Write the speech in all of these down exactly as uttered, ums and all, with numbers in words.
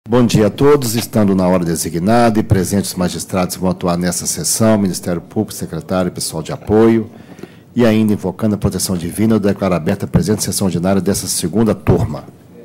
Bom dia a todos. Estando na hora designada e presentes os magistrados que vão atuar nessa sessão, Ministério Público, secretário e pessoal de apoio, e ainda invocando a proteção divina, eu declaro aberta a presente sessão ordinária dessa segunda turma.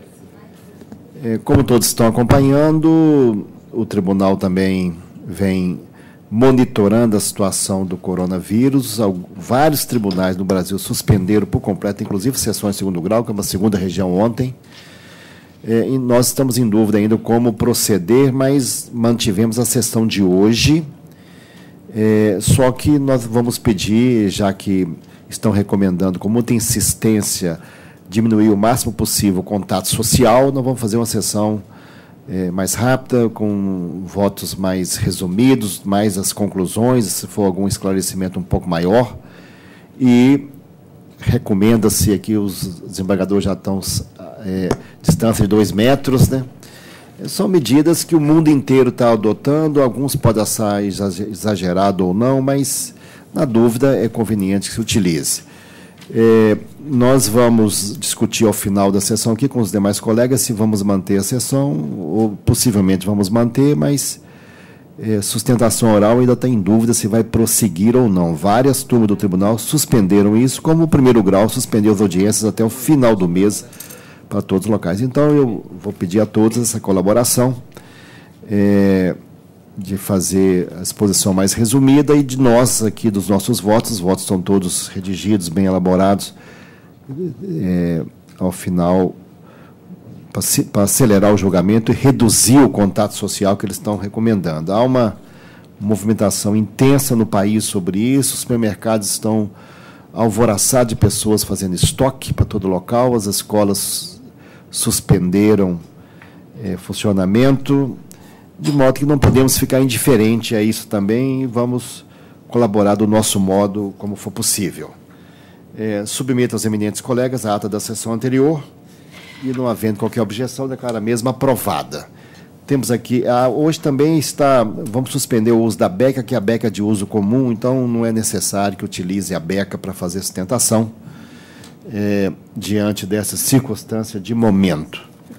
Como todos estão acompanhando, o tribunal também vem monitorando a situação do coronavírus. Vários tribunais no Brasil suspenderam por completo, inclusive sessões de segundo grau, que é uma segunda região ontem. É, e nós estamos em dúvida ainda como proceder, mas mantivemos a sessão de hoje. É, só que nós vamos pedir, já que estão recomendando com muita insistência diminuir o máximo possível o contato social, nós vamos fazer uma sessão é, mais rápida, com votos mais resumidos, mais as conclusões, se for algum esclarecimento um pouco maior. E recomenda-se aqui, os desembargadores já estão é, distância de dois metros, né? São medidas que o mundo inteiro está adotando, alguns podem achar exagerado ou não, mas, na dúvida, é conveniente que se utilize. É, nós vamos discutir ao final da sessão aqui com os demais colegas se vamos manter a sessão, ou possivelmente vamos manter, mas é, sustentação oral ainda está em dúvida se vai prosseguir ou não. Várias turmas do tribunal suspenderam isso, como o primeiro grau suspendeu as audiências até o final do mês para todos os locais. Então, eu vou pedir a todos essa colaboração, é, de fazer a exposição mais resumida e de nós aqui, dos nossos votos, os votos estão todos redigidos, bem elaborados, é, ao final, para acelerar o julgamento e reduzir o contato social que eles estão recomendando. Há uma movimentação intensa no país sobre isso, os supermercados estão alvoroçados de pessoas fazendo estoque para todo local, as escolas suspenderam é, funcionamento, de modo que não podemos ficar indiferente a isso também e vamos colaborar do nosso modo como for possível. É, submeto aos eminentes colegas a ata da sessão anterior e, não havendo qualquer objeção, declaro a mesma aprovada. Temos aqui, ah, hoje também está, vamos suspender o uso da beca, que é a beca de uso comum, então não é necessário que utilize a beca para fazer sustentação, é, diante dessa circunstância de momento.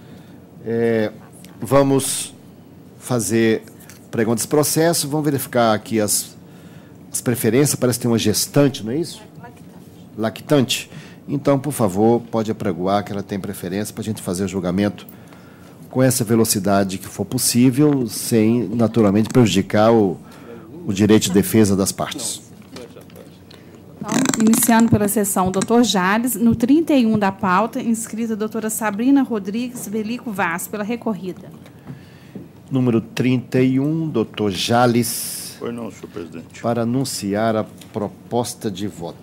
É, vamos fazer pregão desse processo, vamos verificar aqui as, as preferências, parece que tem uma gestante, não é isso? Lactante. Lactante. Então, por favor, pode apregoar que ela tem preferência para a gente fazer o julgamento com essa velocidade que for possível, sem, naturalmente, prejudicar o, o direito de defesa das partes. Então, iniciando pela sessão, doutor Jales, no trinta e um da pauta, inscrita a doutora Sabrina Rodrigues Belico Vaz, pela recorrida. Número trinta e um, doutor Jales. Pois não, senhor presidente. Para anunciar a proposta de voto.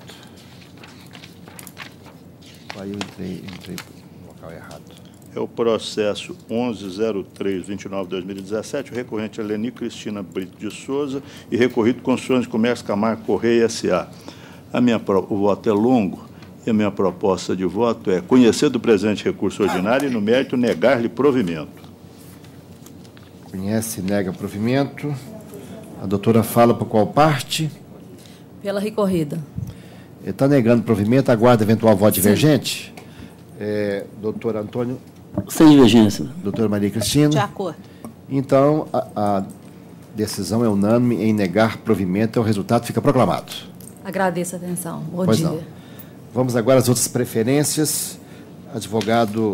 Aí eu entrei, entrei no local errado. É o processo onze zero três vinte e nove barra dois mil e dezessete, o recorrente é Leni Cristina Brito de Souza e recorrido Construções de Comércio Camargo Correia S A. A minha, o voto é longo e a minha proposta de voto é conhecer do presente recurso ordinário e, no mérito, negar-lhe provimento. Conhece e nega provimento. A doutora fala por qual parte? Pela recorrida. Ele está negando provimento, aguarda eventual voto divergente? É, doutor Antônio? Sem divergência. Doutora Maria Cristina? De acordo. Então, a, a decisão é unânime em negar provimento, o resultado fica proclamado. Agradeço a atenção. Bom pois dia. Não. Vamos agora às outras preferências. Advogado,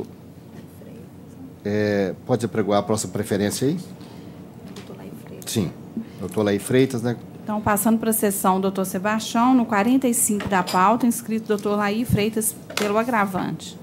é, pode apregoar a próxima preferência aí? Doutor Laí Freitas. Sim. Doutor Laí Freitas, né? Então, passando para a sessão, doutor Sebastião, no quarenta e cinco da pauta, inscrito doutor Laí Freitas pelo agravante.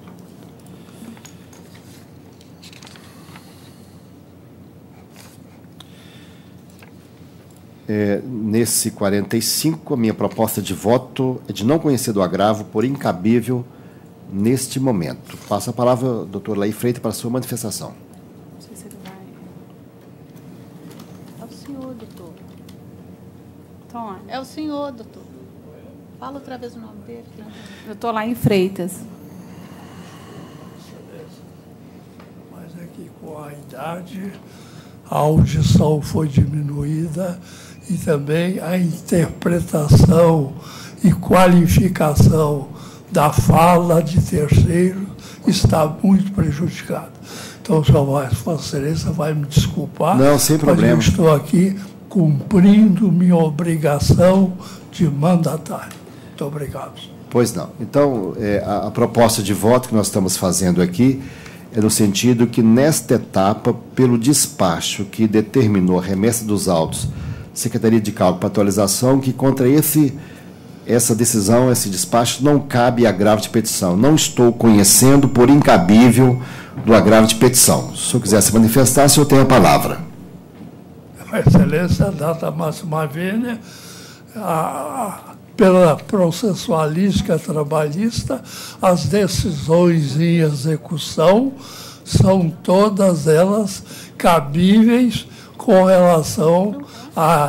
É, nesse quarenta e cinco, a minha proposta de voto é de não conhecer do agravo por incabível neste momento. Passo a palavra, doutor Laí Freitas, para a sua manifestação. Não sei se ele vai... É o senhor, doutor. Tony. É o senhor, doutor. Fala outra vez o nome dele. Né? Doutor Laí Freitas. Mas é que com a idade a audição foi diminuída e também a interpretação e qualificação da fala de terceiro está muito prejudicada. Então, Vossa Excelência vai me desculpar. Não, sem problema. Mas eu estou aqui cumprindo minha obrigação de mandatário. Muito obrigado. Pois não. Então, é, a, a proposta de voto que nós estamos fazendo aqui é no sentido que, nesta etapa, pelo despacho que determinou a remessa dos autos, Secretaria de Cálculo para atualização, que contra esse, essa decisão, esse despacho, não cabe agravo de petição. Não estou conhecendo por incabível do agravo de petição. Se o senhor quiser se manifestar, o senhor tem a palavra. Excelência, data máxima vênia, pela processualística trabalhista, as decisões em execução são todas elas cabíveis com relação à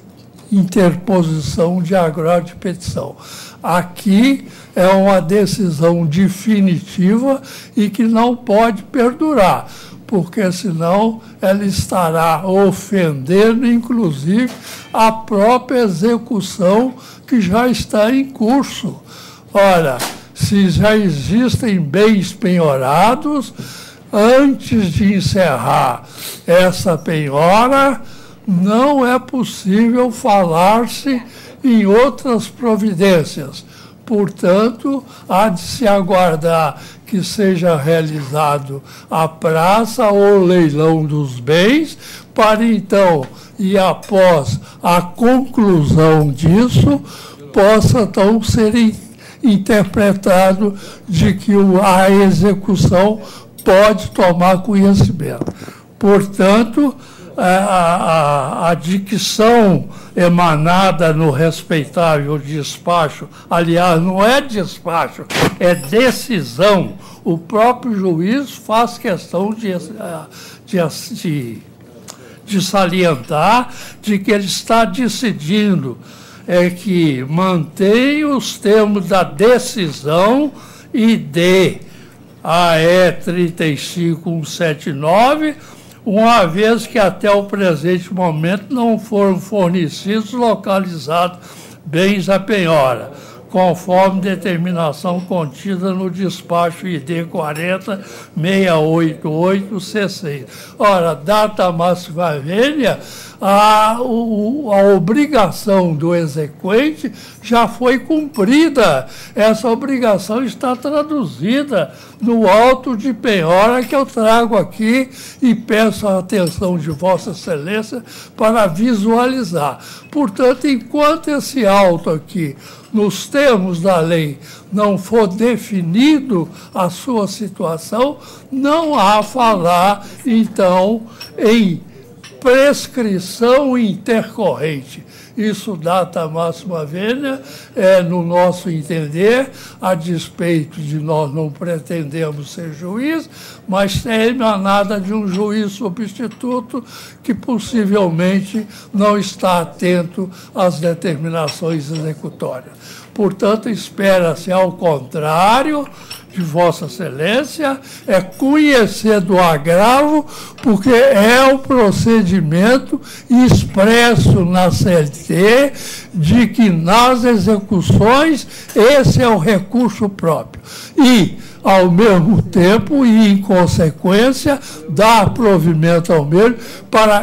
interposição de agravo de petição. Aqui é uma decisão definitiva e que não pode perdurar, porque senão ela estará ofendendo, inclusive, a própria execução que já está em curso. Ora, se já existem bens penhorados, antes de encerrar essa penhora, não é possível falar-se em outras providências. Portanto, há de se aguardar que seja realizado a praça ou leilão dos bens, para então, e após a conclusão disso, possa então ser interpretado de que a execução pode tomar conhecimento. Portanto, a, a, a dicção emanada no respeitável despacho, aliás, não é despacho, é decisão. O próprio juiz faz questão de, de, de, de salientar de que ele está decidindo é que mantém os termos da decisão I D A E trinta e cinco mil cento e setenta e nove, uma vez que até o presente momento não foram fornecidos localizados bens à penhora, conforme determinação contida no despacho I D quarenta seiscentos e oitenta e oito C seis. Ora, data máxima vênia, a, o, a obrigação do exequente já foi cumprida. Essa obrigação está traduzida no auto de penhora que eu trago aqui e peço a atenção de Vossa Excelência para visualizar. Portanto, enquanto esse auto aqui, nos termos da lei, não for definido a sua situação, não há a falar, então, em prescrição intercorrente. Isso, data máxima vênia, é, no nosso entender, a despeito de nós não pretendemos ser juiz, mas é emanada de um juiz substituto que possivelmente não está atento às determinações executórias. Portanto, espera-se, ao contrário de Vossa Excelência, é conhecer do agravo, porque é o procedimento expresso na C L T de que nas execuções esse é o recurso próprio. E, ao mesmo tempo, e em consequência, dar provimento ao mesmo para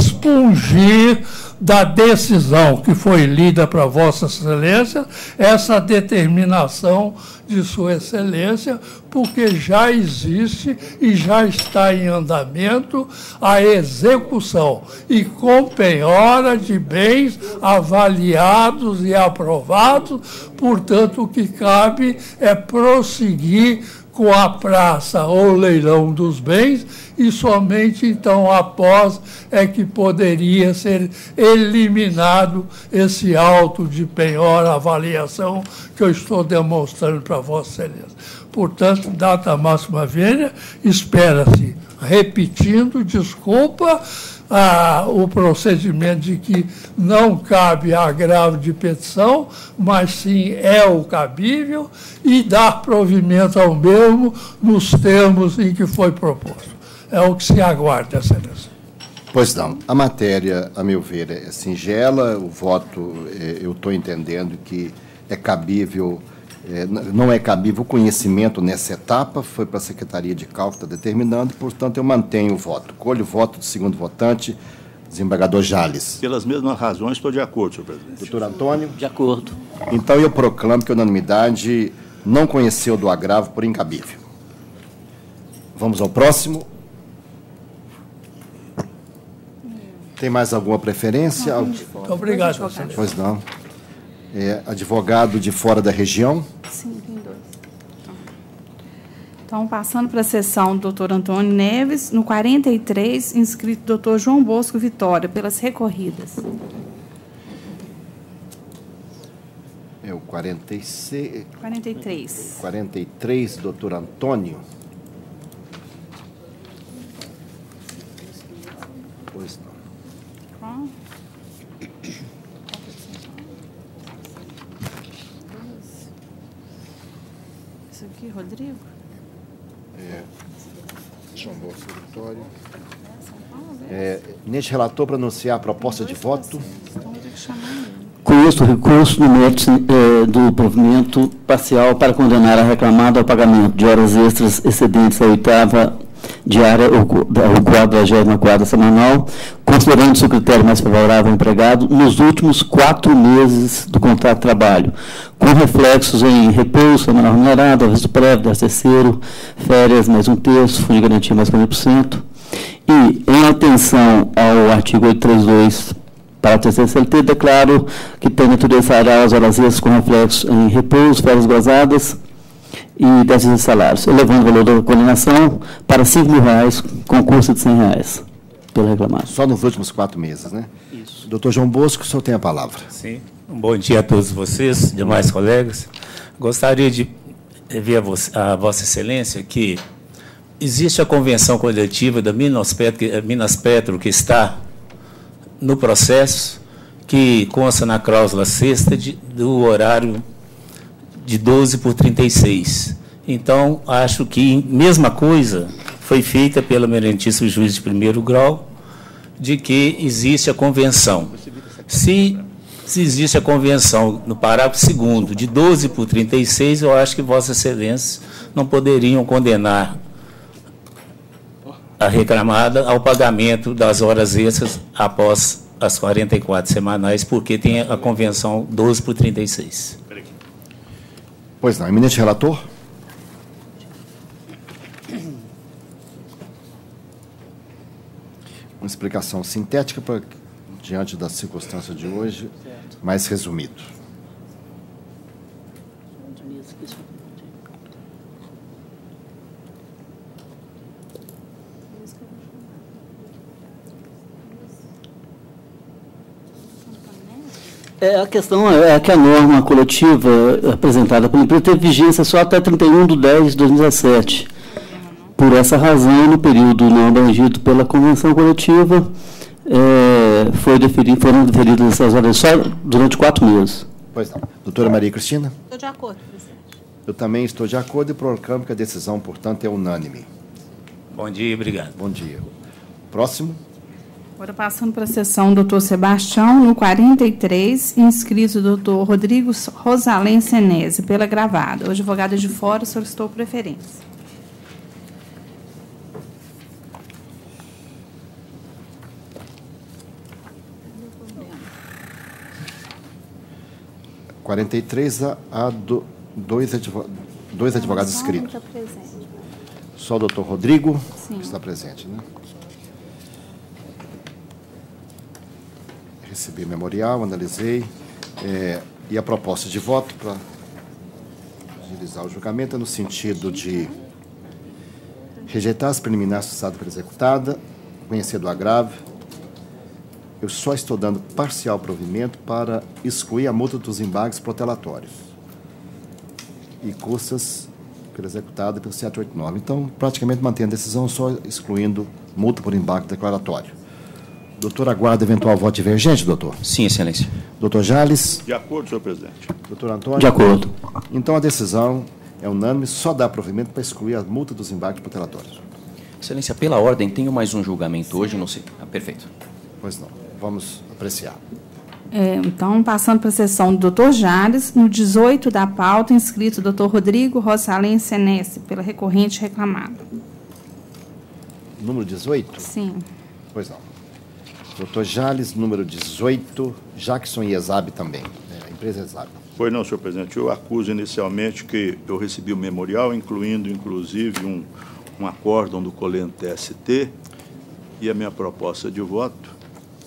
expungir da decisão que foi lida para Vossa Excelência, essa determinação de Sua Excelência, porque já existe e já está em andamento a execução e com penhora de bens avaliados e aprovados. Portanto, o que cabe é prosseguir com a praça ou leilão dos bens, e somente então após é que poderia ser eliminado esse auto de penhora avaliação que eu estou demonstrando para Vossa Excelência. Portanto, data máxima vênia, espera-se, repetindo, desculpa, Ah, o procedimento de que não cabe agravo de petição, mas sim é o cabível, e dar provimento ao mesmo nos termos em que foi proposto. É o que se aguarda, Excelência. Pois não. A matéria, a meu ver, é singela. O voto, eu estou entendendo que é cabível É, não é cabível o conhecimento nessa etapa, foi para a Secretaria de Cálculo que está determinando, e, portanto, eu mantenho o voto. Colho o voto do segundo votante, desembargador Jales. Pelas mesmas razões, estou de acordo, senhor presidente. Doutor Antônio? De acordo. Então, eu proclamo que a unanimidade não conheceu do agravo por incabível. Vamos ao próximo. Tem mais alguma preferência? Muito obrigado, senhor. Pois não. É, advogado de fora da região? Sim, tem dois. Então, passando para a sessão do doutor Antônio Neves, no quarenta e três, inscrito doutor João Bosco Vitória, pelas recorridas. É o quarenta e seis. quarenta e três. quarenta e três, doutor Antônio. Pois não. Qual? Isso aqui, Rodrigo? É, João Bosco Vitória. É, neste relator, para anunciar a proposta de voto. Então, eu tenho que chamar ele. Conheço o recurso no mérito eh, do provimento parcial para condenar a reclamada ao pagamento de horas extras excedentes à oitava diária ou quadragésima quarta semanal, considerando-se o critério mais favorável ao empregado, nos últimos quatro meses do contrato de trabalho, com reflexos em repouso, semanal remunerado, aviso prévio, décimo terceiro, férias mais um terço, fundo de garantia mais quarenta por cento. E, em atenção ao artigo oitocentos e trinta e dois, para a terceira C L T, declaro que tem natureza as horas extras com reflexos em repouso, férias gozadas e décimos de salários, elevando o valor da condenação para cinco mil reais, concurso de cem reais, pelo reclamado. Só nos últimos quatro meses, né? Isso. Doutor João Bosco, o senhor tem a palavra. Sim. Um bom dia a todos vocês, demais colegas. Gostaria de ver a, vossa, a Vossa Excelência que existe a convenção coletiva da Minas Petro, Minas Petro que está no processo, que consta na cláusula sexta de, do horário de doze por trinta e seis. Então, acho que mesma coisa foi feita pelo eminentíssimo juiz de primeiro grau, de que existe a convenção. Se, se existe a convenção no parágrafo segundo de doze por trinta e seis, eu acho que Vossa Excelência não poderiam condenar a reclamada ao pagamento das horas extras após as quarenta e quatro semanais, porque tem a convenção doze por trinta e seis. Pois não. Eminente relator? Uma explicação sintética para, diante da circunstância de hoje, mais resumido. É, a questão é que a norma coletiva apresentada pela empresa teve vigência só até trinta e um de dez de dois mil e dezessete. Por essa razão, no período não abrangido pela convenção coletiva, é, foi deferido, foram deferidas essas horas só durante quatro meses. Pois não. Doutora Maria Cristina? Estou de acordo, presidente. Eu também estou de acordo e proclamo que a decisão, portanto, é unânime. Bom dia e obrigado. Bom dia. Próximo. Agora, passando para a sessão, doutor Sebastião, no quarenta e três, inscrito doutor Rodrigo Rosalém Senese, pela gravada. O advogado de fora solicitou preferência. quarenta e três, há do, dois, advo, dois advogados inscritos. Só o doutor Rodrigo Sim. que está presente, né? Recebi memorial, analisei, é, e a proposta de voto para agilizar o julgamento é no sentido de rejeitar as preliminares suscitadas pela executada, conhecer do agravo. Eu só estou dando parcial provimento para excluir a multa dos embargos protelatórios e custas pela executada pelo sete oito nove. Então, praticamente mantém a decisão, só excluindo multa por embargo declaratório. Doutor, aguarda eventual voto divergente, doutor? Sim, excelência. Doutor Jales? De acordo, senhor presidente. Doutor Antônio? De acordo. Então, a decisão é unânime, só dá provimento para excluir a multa dos embargos protelatórios. Excelência, pela ordem, tenho mais um julgamento hoje, não sei. Ah, perfeito. Pois não. Vamos apreciar. É, então, passando para a sessão do doutor Jales, no dezoito da pauta, inscrito o doutor Rodrigo Rosalém Senese, pela recorrente reclamada. Número dezoito? Sim. Pois não. doutor Jales, número dezoito, Jackson e Exab também, é, a empresa Exab. Pois não, senhor presidente. Eu acuso inicialmente que eu recebi o memorial, incluindo, inclusive, um, um acórdão do Colente T S T, e a minha proposta de voto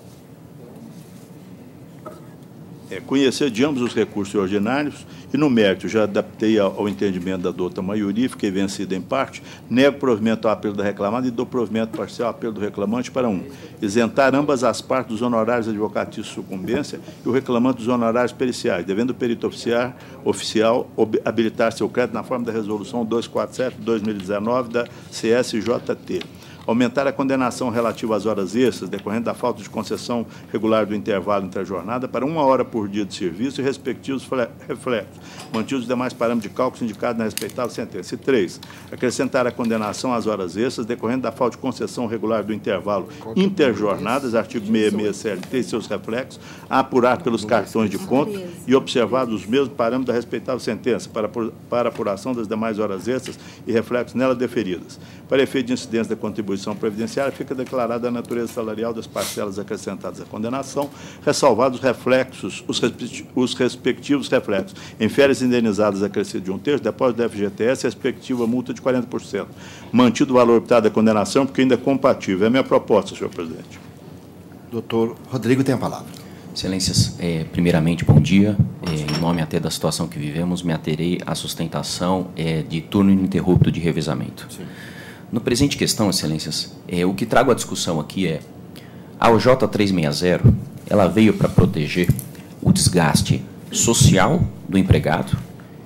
é conhecer de ambos os recursos ordinários e, no mérito, já adaptei ao, ao entendimento da douta maioria, fiquei vencido em parte, nego provimento ao apelo da reclamada e dou provimento parcial ao apelo do reclamante para um, isentar ambas as partes dos honorários advocatícios de sucumbência e o reclamante dos honorários periciais, devendo o perito oficial, oficial habilitar seu crédito na forma da resolução duzentos e quarenta e sete de dois mil e dezenove da C S J T. Aumentar a condenação relativa às horas extras, decorrente da falta de concessão regular do intervalo entre a jornada, para uma hora por dia de serviço e respectivos reflexos, mantidos os demais parâmetros de cálculo indicados na respeitável sentença. E três, acrescentar a condenação às horas extras, decorrente da falta de concessão regular do intervalo interjornadas, artigo sessenta e seis C L T e seus reflexos, a apurar pelos cartões de conta e observados os mesmos parâmetros da respeitável sentença, para, para apuração das demais horas extras e reflexos nela deferidas. Para efeito de incidência da contribuição previdenciária, fica declarada a natureza salarial das parcelas acrescentadas à condenação, ressalvados os reflexos, os, respectivos, os respectivos reflexos, em férias indenizadas acrescido de um terço, depósito da F G T S e respectiva multa de quarenta por cento. Mantido o valor optado da condenação, porque ainda é compatível. É a minha proposta, senhor presidente. Doutor Rodrigo tem a palavra. Excelências, é, primeiramente, bom dia. É, em nome até da situação que vivemos, me aterei à sustentação é, de turno ininterrupto de revezamento. Sim. No presente questão, Excelências, é, o que trago à discussão aqui é a O J trezentos e sessenta, ela veio para proteger o desgaste social do empregado,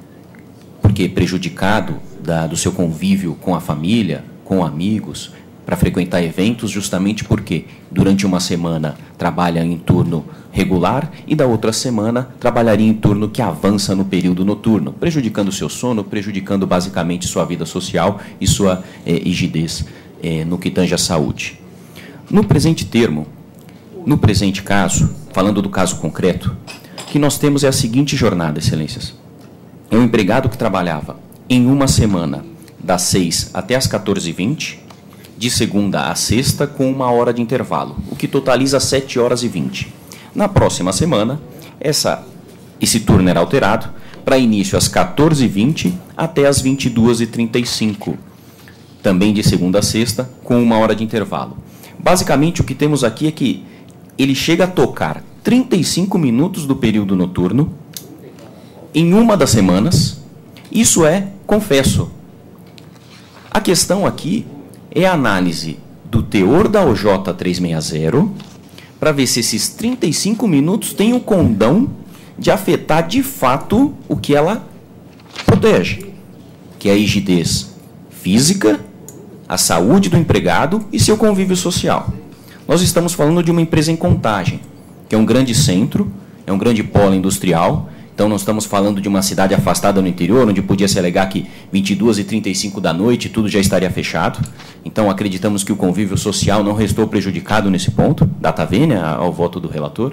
porque prejudicado da, do seu convívio com a família, com amigos, para frequentar eventos, justamente porque durante uma semana trabalha em turno regular e da outra semana trabalharia em turno que avança no período noturno, prejudicando seu sono, prejudicando basicamente sua vida social e sua é, rigidez é, no que tange à saúde. No presente termo, no presente caso, falando do caso concreto, o que nós temos é a seguinte jornada, Excelências. É um empregado que trabalhava em uma semana das seis até as quatorze e vinte, de segunda a sexta, com uma hora de intervalo, o que totaliza sete horas e vinte. Na próxima semana, essa, esse turno era alterado para início às quatorze e vinte até às vinte e duas e trinta e cinco, também de segunda a sexta, com uma hora de intervalo. Basicamente, o que temos aqui é que ele chega a tocar trinta e cinco minutos do período noturno em uma das semanas. Isso é, confesso. A questão aqui é a análise do teor da O J trezentos e sessenta para ver se esses trinta e cinco minutos têm o condão de afetar de fato o que ela protege, que é a rigidez física, a saúde do empregado e seu convívio social. Nós estamos falando de uma empresa em Contagem, que é um grande centro, é um grande polo industrial. Então, nós estamos falando de uma cidade afastada no interior, onde podia se alegar que vinte e duas e trinta e cinco da noite tudo já estaria fechado. Então, acreditamos que o convívio social não restou prejudicado nesse ponto, data vênia ao voto do relator.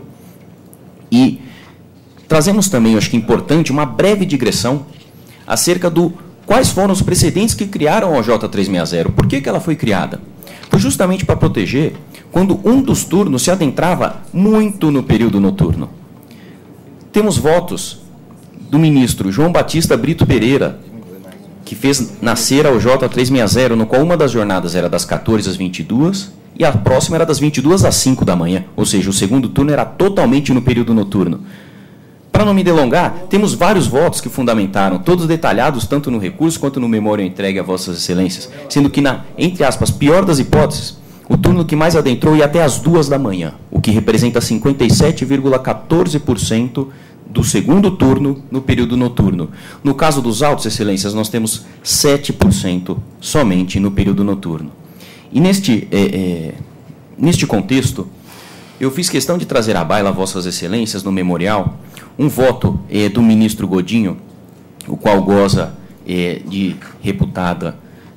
E trazemos também, eu acho que importante, uma breve digressão acerca do quais foram os precedentes que criaram a O J trezentos e sessenta. Por que que ela foi criada? Foi justamente para proteger quando um dos turnos se adentrava muito no período noturno. Temos votos do ministro João Batista Brito Pereira, que fez nascer a O J trezentos e sessenta, no qual uma das jornadas era das quatorze às vinte e duas e a próxima era das vinte e duas às cinco da manhã, ou seja, o segundo turno era totalmente no período noturno. Para não me delongar, temos vários votos que fundamentaram, todos detalhados tanto no recurso quanto no memório entregue a Vossas Excelências, sendo que, na, entre aspas, pior das hipóteses, o turno que mais adentrou ia até às duas da manhã, o que representa cinquenta e sete vírgula quatorze por cento do segundo turno no período noturno. No caso dos autos, Excelências, nós temos sete por cento somente no período noturno. E neste, é, é, neste contexto, eu fiz questão de trazer à baila, Vossas Excelências, no memorial, um voto é, do ministro Godinho, o qual goza é, de reputada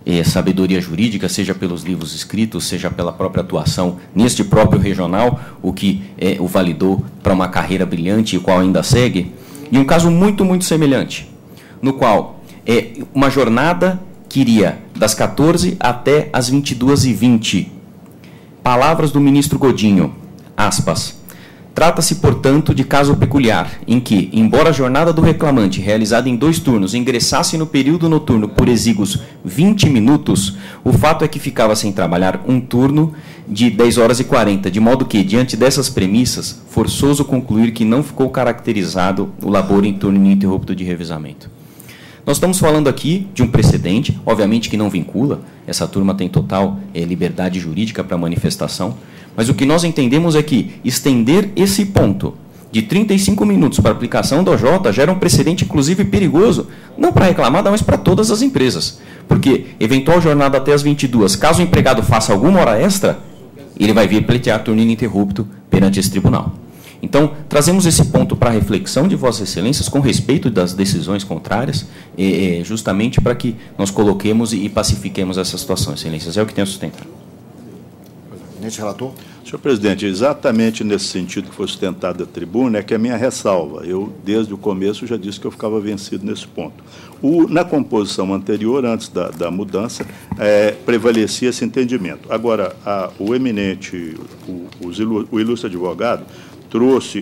eh, sabedoria jurídica, seja pelos livros escritos, seja pela própria atuação neste próprio regional, o que eh, o validou para uma carreira brilhante, e o qual ainda segue, e um caso muito, muito semelhante, no qual é uma jornada que iria das quatorze até as vinte e duas e vinte. Palavras do ministro Godinho, aspas, trata-se, portanto, de caso peculiar, em que, embora a jornada do reclamante, realizada em dois turnos, ingressasse no período noturno por exíguos vinte minutos, o fato é que ficava sem trabalhar um turno de dez horas e quarenta, de modo que, diante dessas premissas, forçoso concluir que não ficou caracterizado o labor em turno ininterrupto de revezamento. Nós estamos falando aqui de um precedente, obviamente que não vincula, essa turma tem total é, liberdade jurídica para manifestação, mas o que nós entendemos é que estender esse ponto de trinta e cinco minutos para aplicação do O J gera um precedente, inclusive, perigoso, não para a reclamada, mas para todas as empresas. Porque, eventual jornada até as vinte e duas, caso o empregado faça alguma hora extra, ele vai vir pleitear turno ininterrupto perante esse tribunal. Então, trazemos esse ponto para a reflexão de Vossas Excelências com respeito das decisões contrárias, eh, justamente para que nós coloquemos e pacifiquemos essa situação, Excelências. É o que tenho a sustentar. Presidente relator. Senhor presidente, exatamente nesse sentido que foi sustentado a tribuna, é que a minha ressalva, eu, desde o começo, já disse que eu ficava vencido nesse ponto. O, na composição anterior, antes da, da mudança, é, prevalecia esse entendimento. Agora, a, o eminente, o, os, o ilustre advogado, trouxe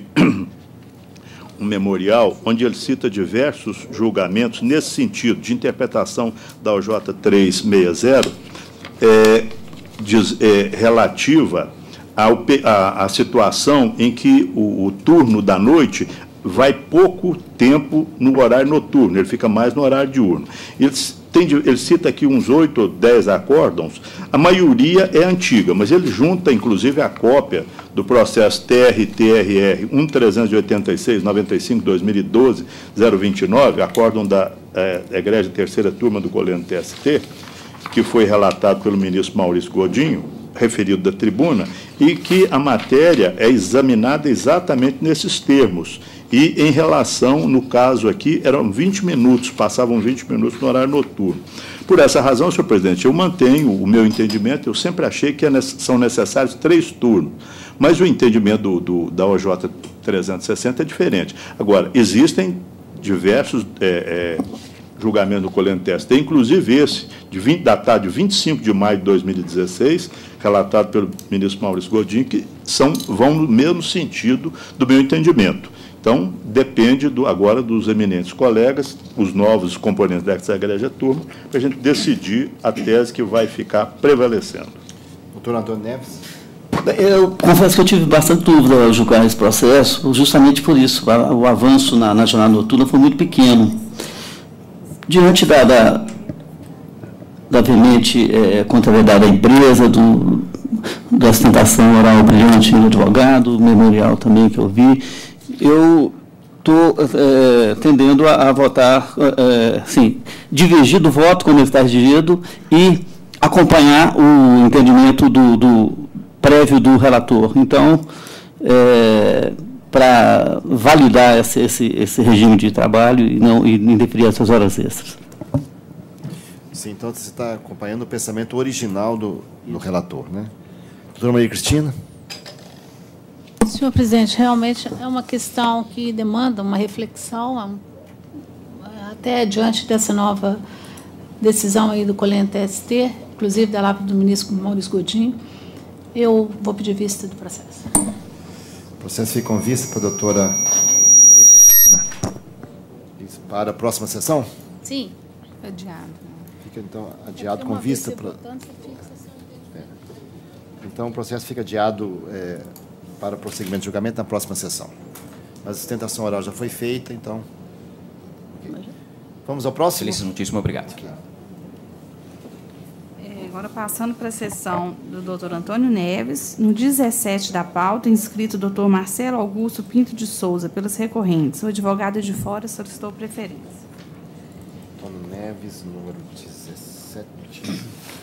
um memorial onde ele cita diversos julgamentos nesse sentido, de interpretação da O J trezentos e sessenta, é, diz, é, relativa ao, a, a situação em que o, o turno da noite vai pouco tempo no horário noturno, ele fica mais no horário diurno. Ele, tem, ele cita aqui uns oito ou dez acórdãos, a maioria é antiga, mas ele junta, inclusive, a cópia do processo T R T R R um trezentos e oitenta e seis, noventa e cinco, dois mil e doze, zero vinte e nove, acórdão da é, Egrégia Terceira Turma do Colégio T S T, que foi relatado pelo ministro Maurício Godinho, referido da tribuna, e que a matéria é examinada exatamente nesses termos. E, em relação, no caso aqui, eram vinte minutos, passavam vinte minutos no horário noturno. Por essa razão, senhor presidente, eu mantenho o meu entendimento, eu sempre achei que é, são necessários três turnos, mas o entendimento do, do, da O J trezentos e sessenta é diferente. Agora, existem diversos é, é, julgamentos do Colégio T S T, inclusive esse, de vinte, datado de vinte e cinco de maio de dois mil e dezesseis, relatado pelo ministro Maurício Godinho, que são, vão no mesmo sentido do meu entendimento. Então, depende do, agora dos eminentes colegas, os novos componentes dessa egrégia turma, para a gente decidir a tese que vai ficar prevalecendo. Doutor Antônio Neves. Eu confesso que eu tive bastante dúvida ao julgar esse processo, justamente por isso. O avanço na, na jornada noturna foi muito pequeno. Diante da, da, da veemente é, contrariedade da empresa, do, da ostentação oral brilhante do advogado, o memorial também que eu vi, eu estou é, tendendo a, a votar, é, sim, divergir do voto quando ele está dirigido e acompanhar o entendimento do, do prévio do relator. Então, é, para validar esse, esse, esse regime de trabalho e não e indeferir essas horas extras. Sim, então você está acompanhando o pensamento original do, do relator, né? Doutora Maria Cristina. Senhor presidente, realmente é uma questão que demanda uma reflexão, até diante dessa nova decisão aí do Colégio T S T, inclusive da lápide do ministro Maurício Godinho. Eu vou pedir vista do processo. O processo fica com vista para a doutora Maria Cristina. Para a próxima sessão? Sim. Adiado. Fica, então, adiado com vista para... É. Então, o processo fica adiado... É, para o prosseguimento de julgamento na próxima sessão. Mas a sustentação oral já foi feita, então... Okay. Vamos ao próximo? Excelência, muitíssimo obrigado. Okay. É, agora, passando para a sessão do doutor Antônio Neves, no dezessete da pauta, inscrito o doutor Marcelo Augusto Pinto de Souza, pelos recorrentes. O advogado de fora solicitou preferência. Antônio Neves, número dezessete.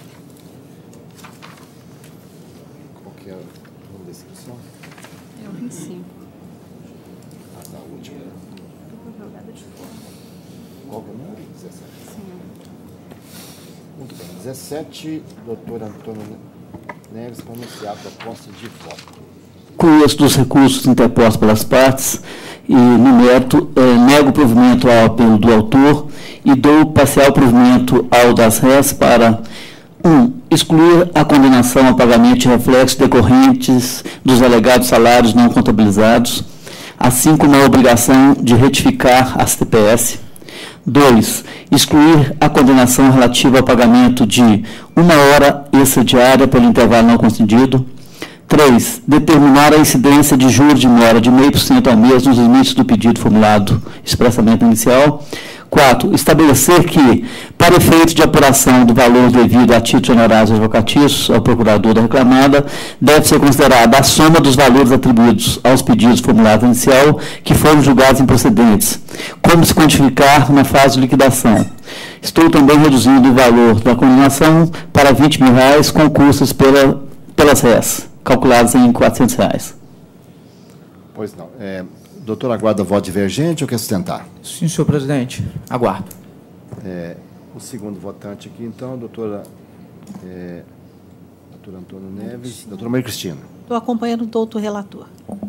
Qual que é a descrição? É o vinte e cinco. Ah, da última. Advogado de fora. Qual que é o número? dezessete. Sim. Muito bem. dezessete, doutor Antônio Neves, para anunciar a proposta de voto. Conheço dos recursos interpostos pelas partes e, no mérito, eh, nego o provimento ao apelo do autor e dou parcial provimento ao das réis para um, excluir a condenação ao pagamento de reflexos decorrentes dos alegados salários não contabilizados, assim como a obrigação de retificar as T P S. dois. Excluir a condenação relativa ao pagamento de uma hora extra diária pelo intervalo não concedido. três. Determinar a incidência de juros de mora de zero vírgula cinco por cento ao mês nos limites do pedido formulado expressamente inicial. quatro. Estabelecer que, para efeito de apuração do valor devido a títulos honorários advocatícios ao procurador da reclamada, deve ser considerada a soma dos valores atribuídos aos pedidos formulados inicial que foram julgados improcedentes, como se quantificar na fase de liquidação. Estou também reduzindo o valor da condenação para vinte mil reais com custos pela, pelas réis, calculados em quatrocentos reais. Pois não. É, doutor, aguarda voto divergente ou quer sustentar? Sim, senhor presidente. Aguardo. É, o segundo votante aqui, então, doutora, é, doutor Antônio Neves, doutora Maria Cristina. Estou acompanhando o doutor relator.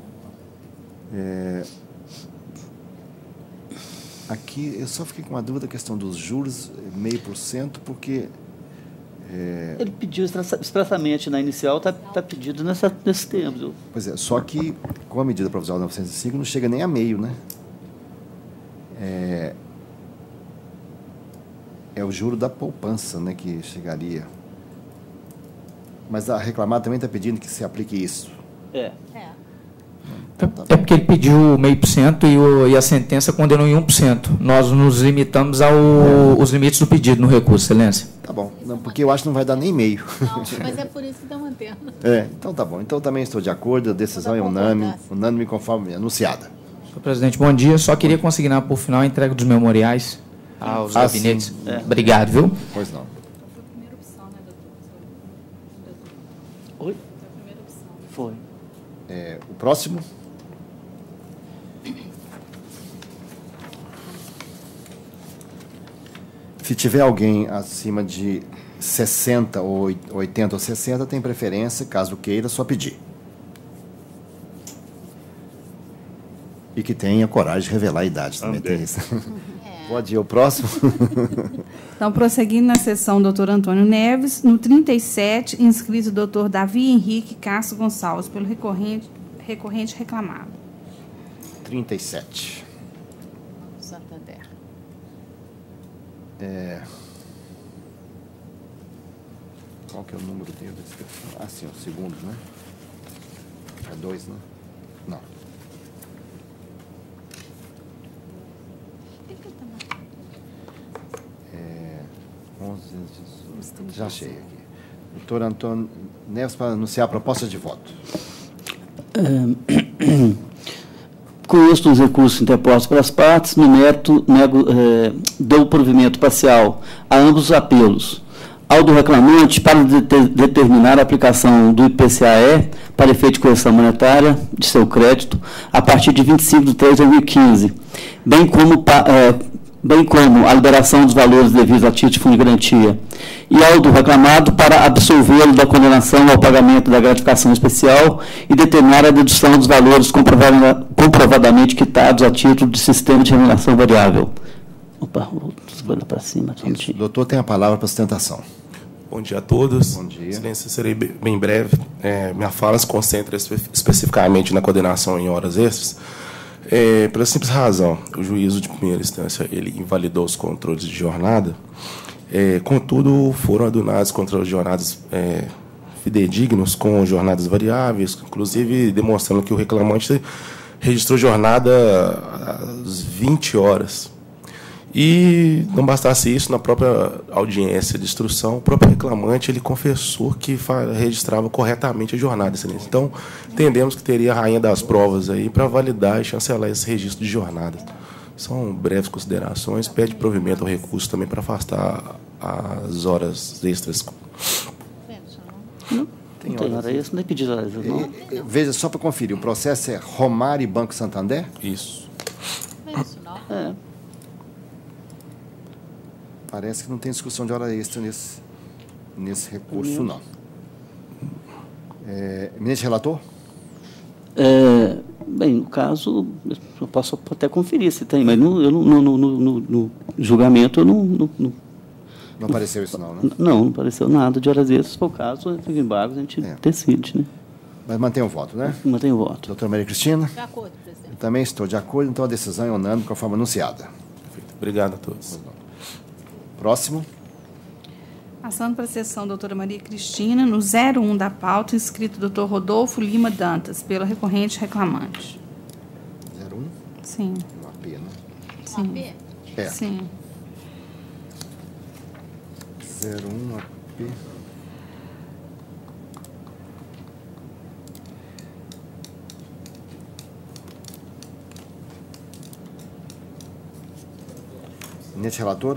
É, aqui, eu só fiquei com uma dúvida, a questão dos juros, meio por cento, porque... É, Ele pediu expressamente na inicial, está tá pedido nessa, nesse tempo. Pois é, só que com a medida provisória novecentos e cinco não chega nem a meio, né? É, é o juro da poupança, né, que chegaria. Mas a reclamada também está pedindo que se aplique isso. É. É. Então, tá É porque ele pediu meio por cento e, o, e a sentença condenou em um por cento. Nós nos limitamos aos limites do pedido no recurso, excelência. Tá bom, não, porque eu acho que não vai dar nem meio. Não, mas é por isso que está mantendo. É, então tá bom. Então também estou de acordo, a decisão é unânime, unânime conforme anunciada. Senhor presidente, bom dia. Só queria consignar por final a entrega dos memoriais aos Ah, gabinetes. sim. É. Obrigado, viu? Pois não. Oi? Foi. É, o próximo. Se tiver alguém acima de sessenta, ou oitenta ou sessenta, tem preferência, caso queira, só pedir. E que tenha coragem de revelar a idade também. Tem isso. É. Pode ir ao próximo. Então, prosseguindo na sessão, doutor Antônio Neves, no trinta e sete, inscrito doutor Davi Henrique Castro Gonçalves, pelo recorrente, recorrente reclamado. trinta e sete. Santander. É... Qual que é o número dele? Ah, sim, o segundo, né? É dois, né? Não. É... onze, já achei aqui. Doutor Antônio Neves, para anunciar a proposta de voto. É... Conheço dos recursos interpostos pelas partes, no mérito, nego, eh, dou provimento parcial a ambos os apelos. Ao do reclamante, para de, de, determinar a aplicação do I P C A E para efeito de correção monetária de seu crédito a partir de vinte e cinco de três de dois mil e quinze, bem como, pa, eh, bem como a liberação dos valores devidos a título de fundo de garantia. E ao do reclamado para absolvê-lo da condenação ao pagamento da gratificação especial e determinar a dedução dos valores comprovada, comprovadamente quitados a título de sistema de remuneração variável. Opa, vou escolher para cima. Isso. O doutor tem a palavra para sustentação. Bom dia a todos. Bom dia. Excelência, serei bem breve. É, minha fala se concentra espe especificamente na condenação em horas extras. É, pela simples razão, o juízo de primeira instância ele invalidou os controles de jornada. É, contudo, foram adunados controles de jornadas é, fidedignos com jornadas variáveis, inclusive demonstrando que o reclamante registrou jornada às vinte horas. E não bastasse isso, na própria audiência de instrução, o próprio reclamante ele confessou que registrava corretamente a jornada, excelência. Então, entendemos que teria a rainha das provas aí para validar e chancelar esse registro de jornada. São breves considerações, pede provimento ao recurso também para afastar as horas extras. Não, tem não tem hora extra, nem pedir hora extra, não. E, veja, só para conferir, o processo é Romário e Banco Santander? Isso. Não é isso, não. É. Parece que não tem discussão de hora extra nesse, nesse recurso, não. É, eminente relator? É, bem, no caso, eu posso até conferir se tem, mas no, eu no, no, no, no, no julgamento eu não, não, não... Não apareceu isso, não, né? Não, não apareceu nada de horas extras. Se for o caso, fica embargo, a gente é. decide, né? Mas mantém o voto, né? Mantém o voto. Doutora Maria Cristina? De acordo, presidente. Eu também estou de acordo, então a decisão é unânime conforme anunciada. Perfeito. Obrigado a todos. Próximo. Passando para a sessão, doutora Maria Cristina, no zero um da pauta, inscrito doutor Rodolfo Lima Dantas, pela recorrente reclamante. zero um? Sim. No A P, né? Sim. A P? É. Sim. zero um A P. Eminente relatora?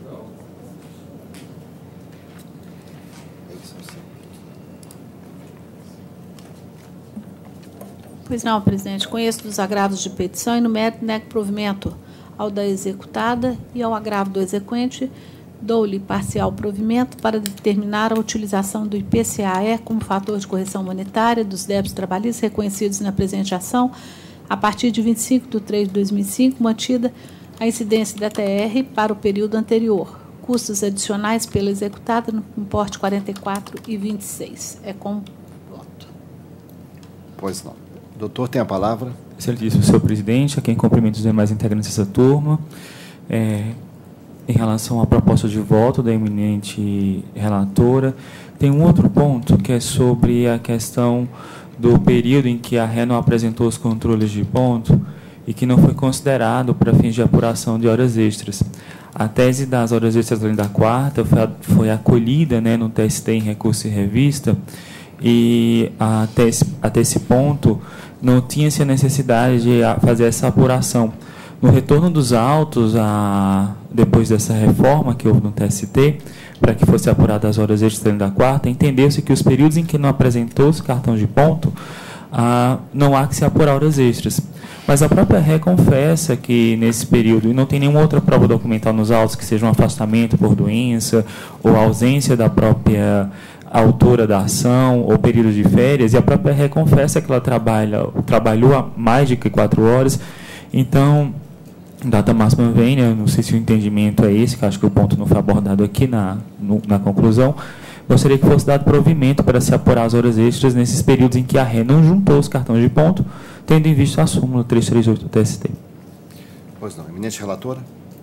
Pois não, presidente. Conheço dos agravos de petição e, no mérito, nego provimento ao da executada e ao agravo do exequente, dou-lhe parcial provimento para determinar a utilização do I P C A E como fator de correção monetária dos débitos trabalhistas reconhecidos na presente ação, a partir de vinte e cinco de três de dois mil e cinco, mantida a incidência da T R para o período anterior. Custos adicionais pela executada no importe quarenta e quatro e vinte e seis. É com voto. Pois não. Doutor, tem a palavra. Excelentíssimo senhor presidente, a quem cumprimento os demais integrantes dessa turma. É, em relação à proposta de voto da eminente relatora, tem um outro ponto que é sobre a questão do período em que a ré não apresentou os controles de ponto e que não foi considerado para fins de apuração de horas extras. A tese das horas extras além da quarta foi, foi acolhida, né, no T S T em recurso e revista, e até esse, até esse ponto não tinha-se a necessidade de fazer essa apuração. No retorno dos autos, a, depois dessa reforma que houve no T S T, para que fosse apurada as horas extras além da quarta, entendeu-se que os períodos em que não apresentou-se cartão de ponto, ah, não há que se apurar horas extras. Mas a própria ré confessa que, nesse período, e não tem nenhuma outra prova documental nos autos, que seja um afastamento por doença, ou ausência da própria autora da ação, ou período de férias, e a própria ré confessa que ela trabalha, trabalhou há mais de quatro horas. Então, data máxima vem, né? Não sei se o entendimento é esse, que acho que o ponto não foi abordado aqui na, no, na conclusão. Gostaria que fosse dado provimento para se apurar as horas extras nesses períodos em que a ré não juntou os cartões de ponto, tendo em vista a súmula trezentos e trinta e oito do T S T. Pois não. Eminente relatora?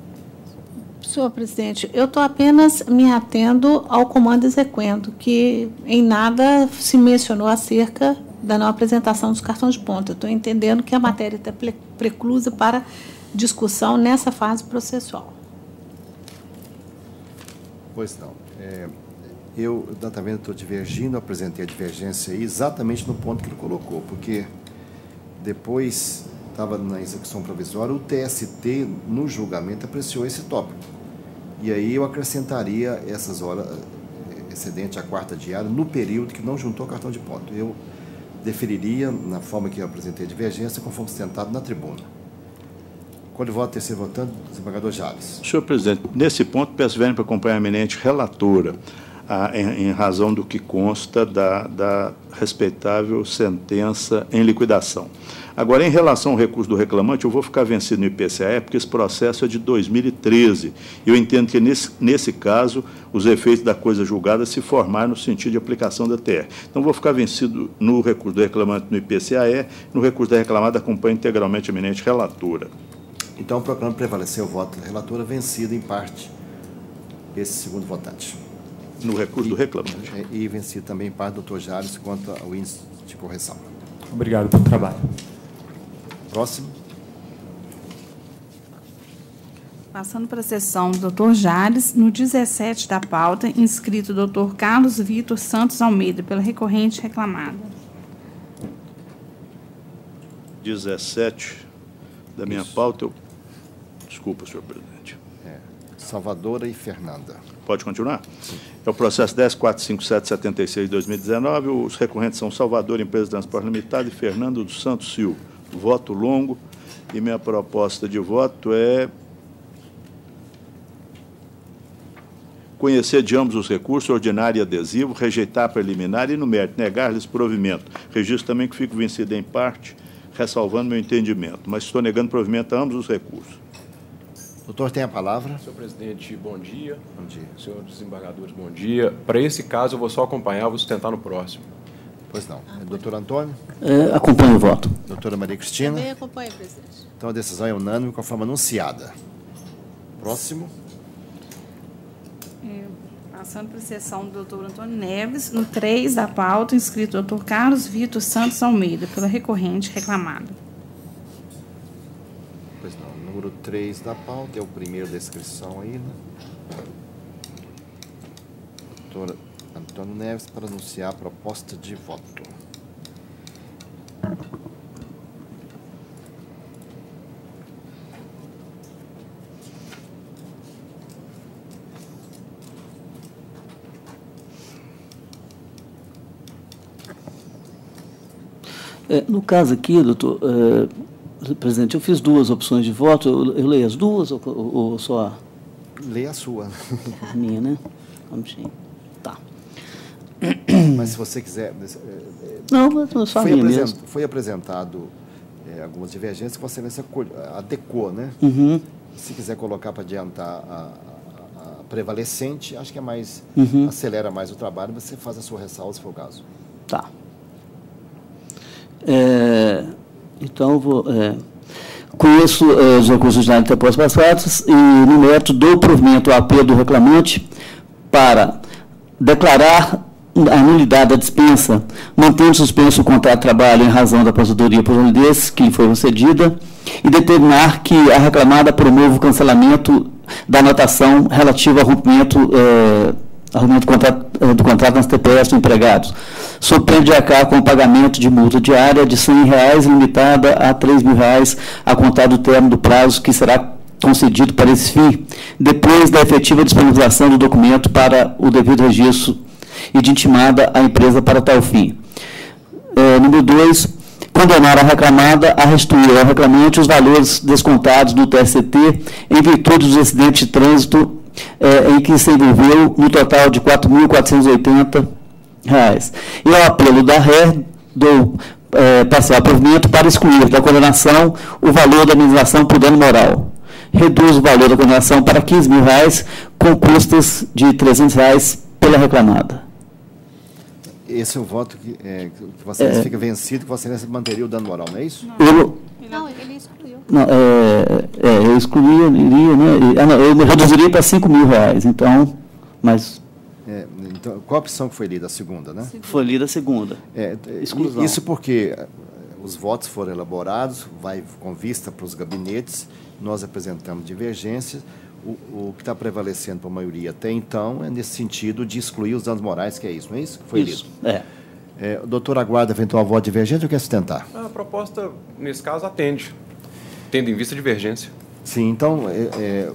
Senhor presidente, eu estou apenas me atendo ao comando exequendo, que em nada se mencionou acerca da não apresentação dos cartões de ponto. Eu estou entendendo que a matéria está preclusa para discussão nessa fase processual. Pois não. É, eu, também estou divergindo, apresentei a divergência aí exatamente no ponto que ele colocou, porque depois estava na execução provisória, o T S T, no julgamento, apreciou esse tópico. E aí eu acrescentaria essas horas excedente à quarta diária no período que não juntou cartão de ponto. Eu deferiria, na forma que eu apresentei a divergência, conforme sustentado na tribuna. Quando voto terceiro votando, desembargador Jales. Senhor presidente, nesse ponto, peço venha para acompanhar a eminente relatora, a, em, em razão do que consta da, da respeitável sentença em liquidação. Agora, em relação ao recurso do reclamante, eu vou ficar vencido no I P C A E, porque esse processo é de dois mil e treze. Eu entendo que, nesse, nesse caso, os efeitos da coisa julgada se formaram no sentido de aplicação da T R. Então, vou ficar vencido no recurso do reclamante no I P C A E, no recurso da reclamada acompanho integralmente a eminente relatora. Então, procurando prevalecer o voto da relatora, vencido em parte esse segundo votante. No recurso e, do reclamante. E vencido também em parte do doutor Jales quanto ao índice de correção. Obrigado pelo trabalho. Próximo. Passando para a sessão do doutor Jales, no dezessete da pauta, inscrito doutor Carlos Vitor Santos Almeida, pela recorrente reclamada. dezessete da minha Isso. pauta, eu... Desculpa, senhor presidente. É, Salvadora e Fernanda. Pode continuar? Sim. É o processo dez mil quatrocentos e cinquenta e sete setenta e seis de dois mil e dezenove. Os recorrentes são Salvador, Empresa de Transporte Limitada, e Fernando dos Santos Silva. Voto longo. E minha proposta de voto é conhecer de ambos os recursos, ordinário e adesivo, rejeitar preliminar e, no mérito, negar-lhes provimento. Registro também que fico vencido em parte, ressalvando meu entendimento, mas estou negando provimento a ambos os recursos. Doutor, tem a palavra. Senhor presidente, bom dia. Bom dia. Senhores desembargadores, bom dia. Para esse caso, eu vou só acompanhar, vou sustentar no próximo. Pois não. Doutor Antônio? É, acompanho o voto. Doutora Maria Cristina? Também acompanho, presidente. Então, a decisão é unânime, conforme anunciada. Próximo. É, passando para a sessão do doutor Antônio Neves, no três da pauta, inscrito doutor Carlos Vitor Santos Almeida, pela recorrente reclamada. Pois não. Número três da pauta é o primeiro da inscrição aí, né? Doutor Antônio Neves, para anunciar a proposta de voto. É, no caso aqui, doutor, é, presidente, eu fiz duas opções de voto. Eu, eu leio as duas ou, ou, ou só a? Leia a sua. A minha, né? Vamos sim. Tá. Mas se você quiser... Não, mas só a foi, minha apresent, mesmo. foi apresentado é, algumas divergências que você nessa adequou, né? Uhum. Se quiser colocar para adiantar a, a, a prevalecente, acho que é mais... Uhum. Acelera mais o trabalho, você faz a sua ressalva, se for o caso. Tá. É, então, eu vou... É, conheço é, os recursos de interpostos passados e, no mérito, dou provimento ao apelo do reclamante para declarar a nulidade da dispensa, mantendo suspenso o contrato de trabalho em razão da aposentadoria por invalidez que lhe foi concedida, e determinar que a reclamada promova o cancelamento da anotação relativa ao rompimento, eh, ao rompimento do contrato, eh, do contrato nas T P S do empregado, sob pena de arcar com o pagamento de multa diária de cem reais, limitada a três mil reais, a contar do termo do prazo que será concedido para esse fim, depois da efetiva disponibilização do documento para o devido registro e de intimada a empresa para tal fim. É, número dois, condenar a reclamada a restituir ao reclamante os valores descontados do T S C T em virtude dos acidentes de trânsito é, em que se envolveu no total de quatro mil quatrocentos e oitenta reais. E ao apelo da R E R, dou é, parcial provimento para excluir da condenação o valor da indenização por dano moral. Reduz o valor da condenação para quinze mil reais, com custas de trezentos reais pela reclamada. Esse é o voto que, é, que você é, fica vencido, que você manteria o dano moral, não é isso? Não, eu, não ele excluiu. Não, é, é, eu excluía, iria, né? E, ah, não, eu me reduziria para cinco mil reais, então, mas... É, então, qual a opção que foi lida? A segunda, né? Foi lida a segunda. É, exclusão. Isso porque os votos foram elaborados, vai com vista para os gabinetes, nós apresentamos divergências. O, o que está prevalecendo para a maioria até então é nesse sentido de excluir os danos morais, que é isso, não é isso? Foi isso, lido. é. É, o doutor aguarda eventual voto divergente ou quer sustentar? A proposta, nesse caso, atende, tendo em vista a divergência. Sim, então... É, é...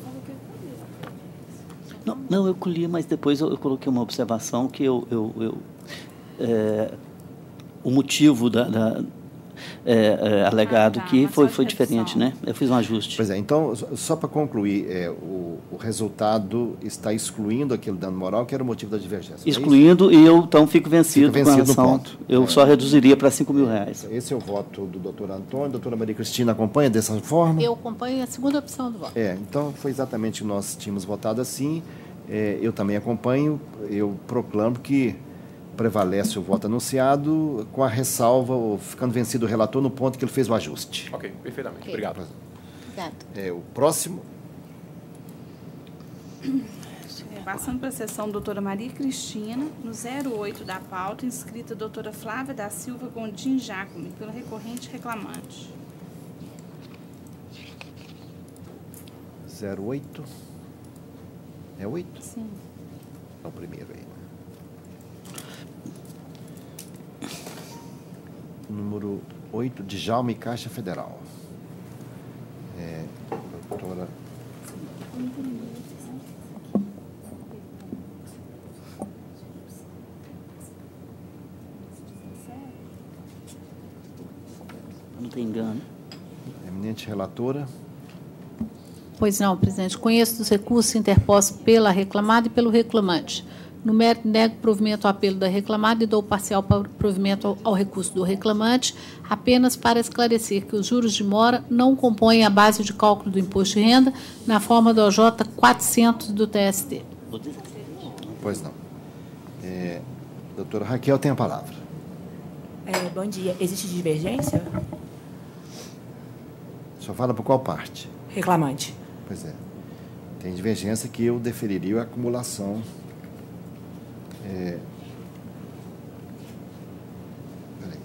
Não, não, eu colhi, mas depois eu, eu coloquei uma observação que eu... eu, eu é, o motivo da... da É, é, alegado ah, tá, que foi, foi diferente, né? Eu fiz um ajuste. Pois é, então, só para concluir, é, o, o resultado está excluindo aquele dano moral, que era o motivo da divergência. Excluindo, é e eu, então, fico vencido, fico vencido com a no ponto. Eu é, só reduziria para cinco mil reais. Esse é o voto do doutor Antônio. Doutora Maria Cristina acompanha dessa forma? Eu acompanho a segunda opção do voto. É, então, foi exatamente o que nós tínhamos votado assim. É, eu também acompanho. Eu proclamo que prevalece o voto anunciado, com a ressalva, ficando vencido o relator no ponto que ele fez o ajuste. Ok, perfeitamente. Okay. Obrigado. Obrigado. É, o próximo. Passando para a sessão, doutora Maria Cristina, no zero oito da pauta, inscrita doutora Flávia da Silva Gondim Jacome, pela recorrente reclamante. zero oito. É oito? Sim. É o primeiro aí. Número oito, Djalma, Caixa Federal. É, doutora... Não tem engano. Eminente relatora. Pois não, presidente. Conheço dos recursos interpostos pela reclamada e pelo reclamante. No mérito, nego provimento ao apelo da reclamada e dou parcial provimento ao, ao recurso do reclamante, apenas para esclarecer que os juros de mora não compõem a base de cálculo do imposto de renda na forma do O J quatrocentos do T S T. Pois não. É, doutora Raquel tem a palavra. É, bom dia. Existe divergência? O senhor fala por qual parte? Reclamante. Pois é. Tem divergência que eu deferiria a acumulação. É... Peraí.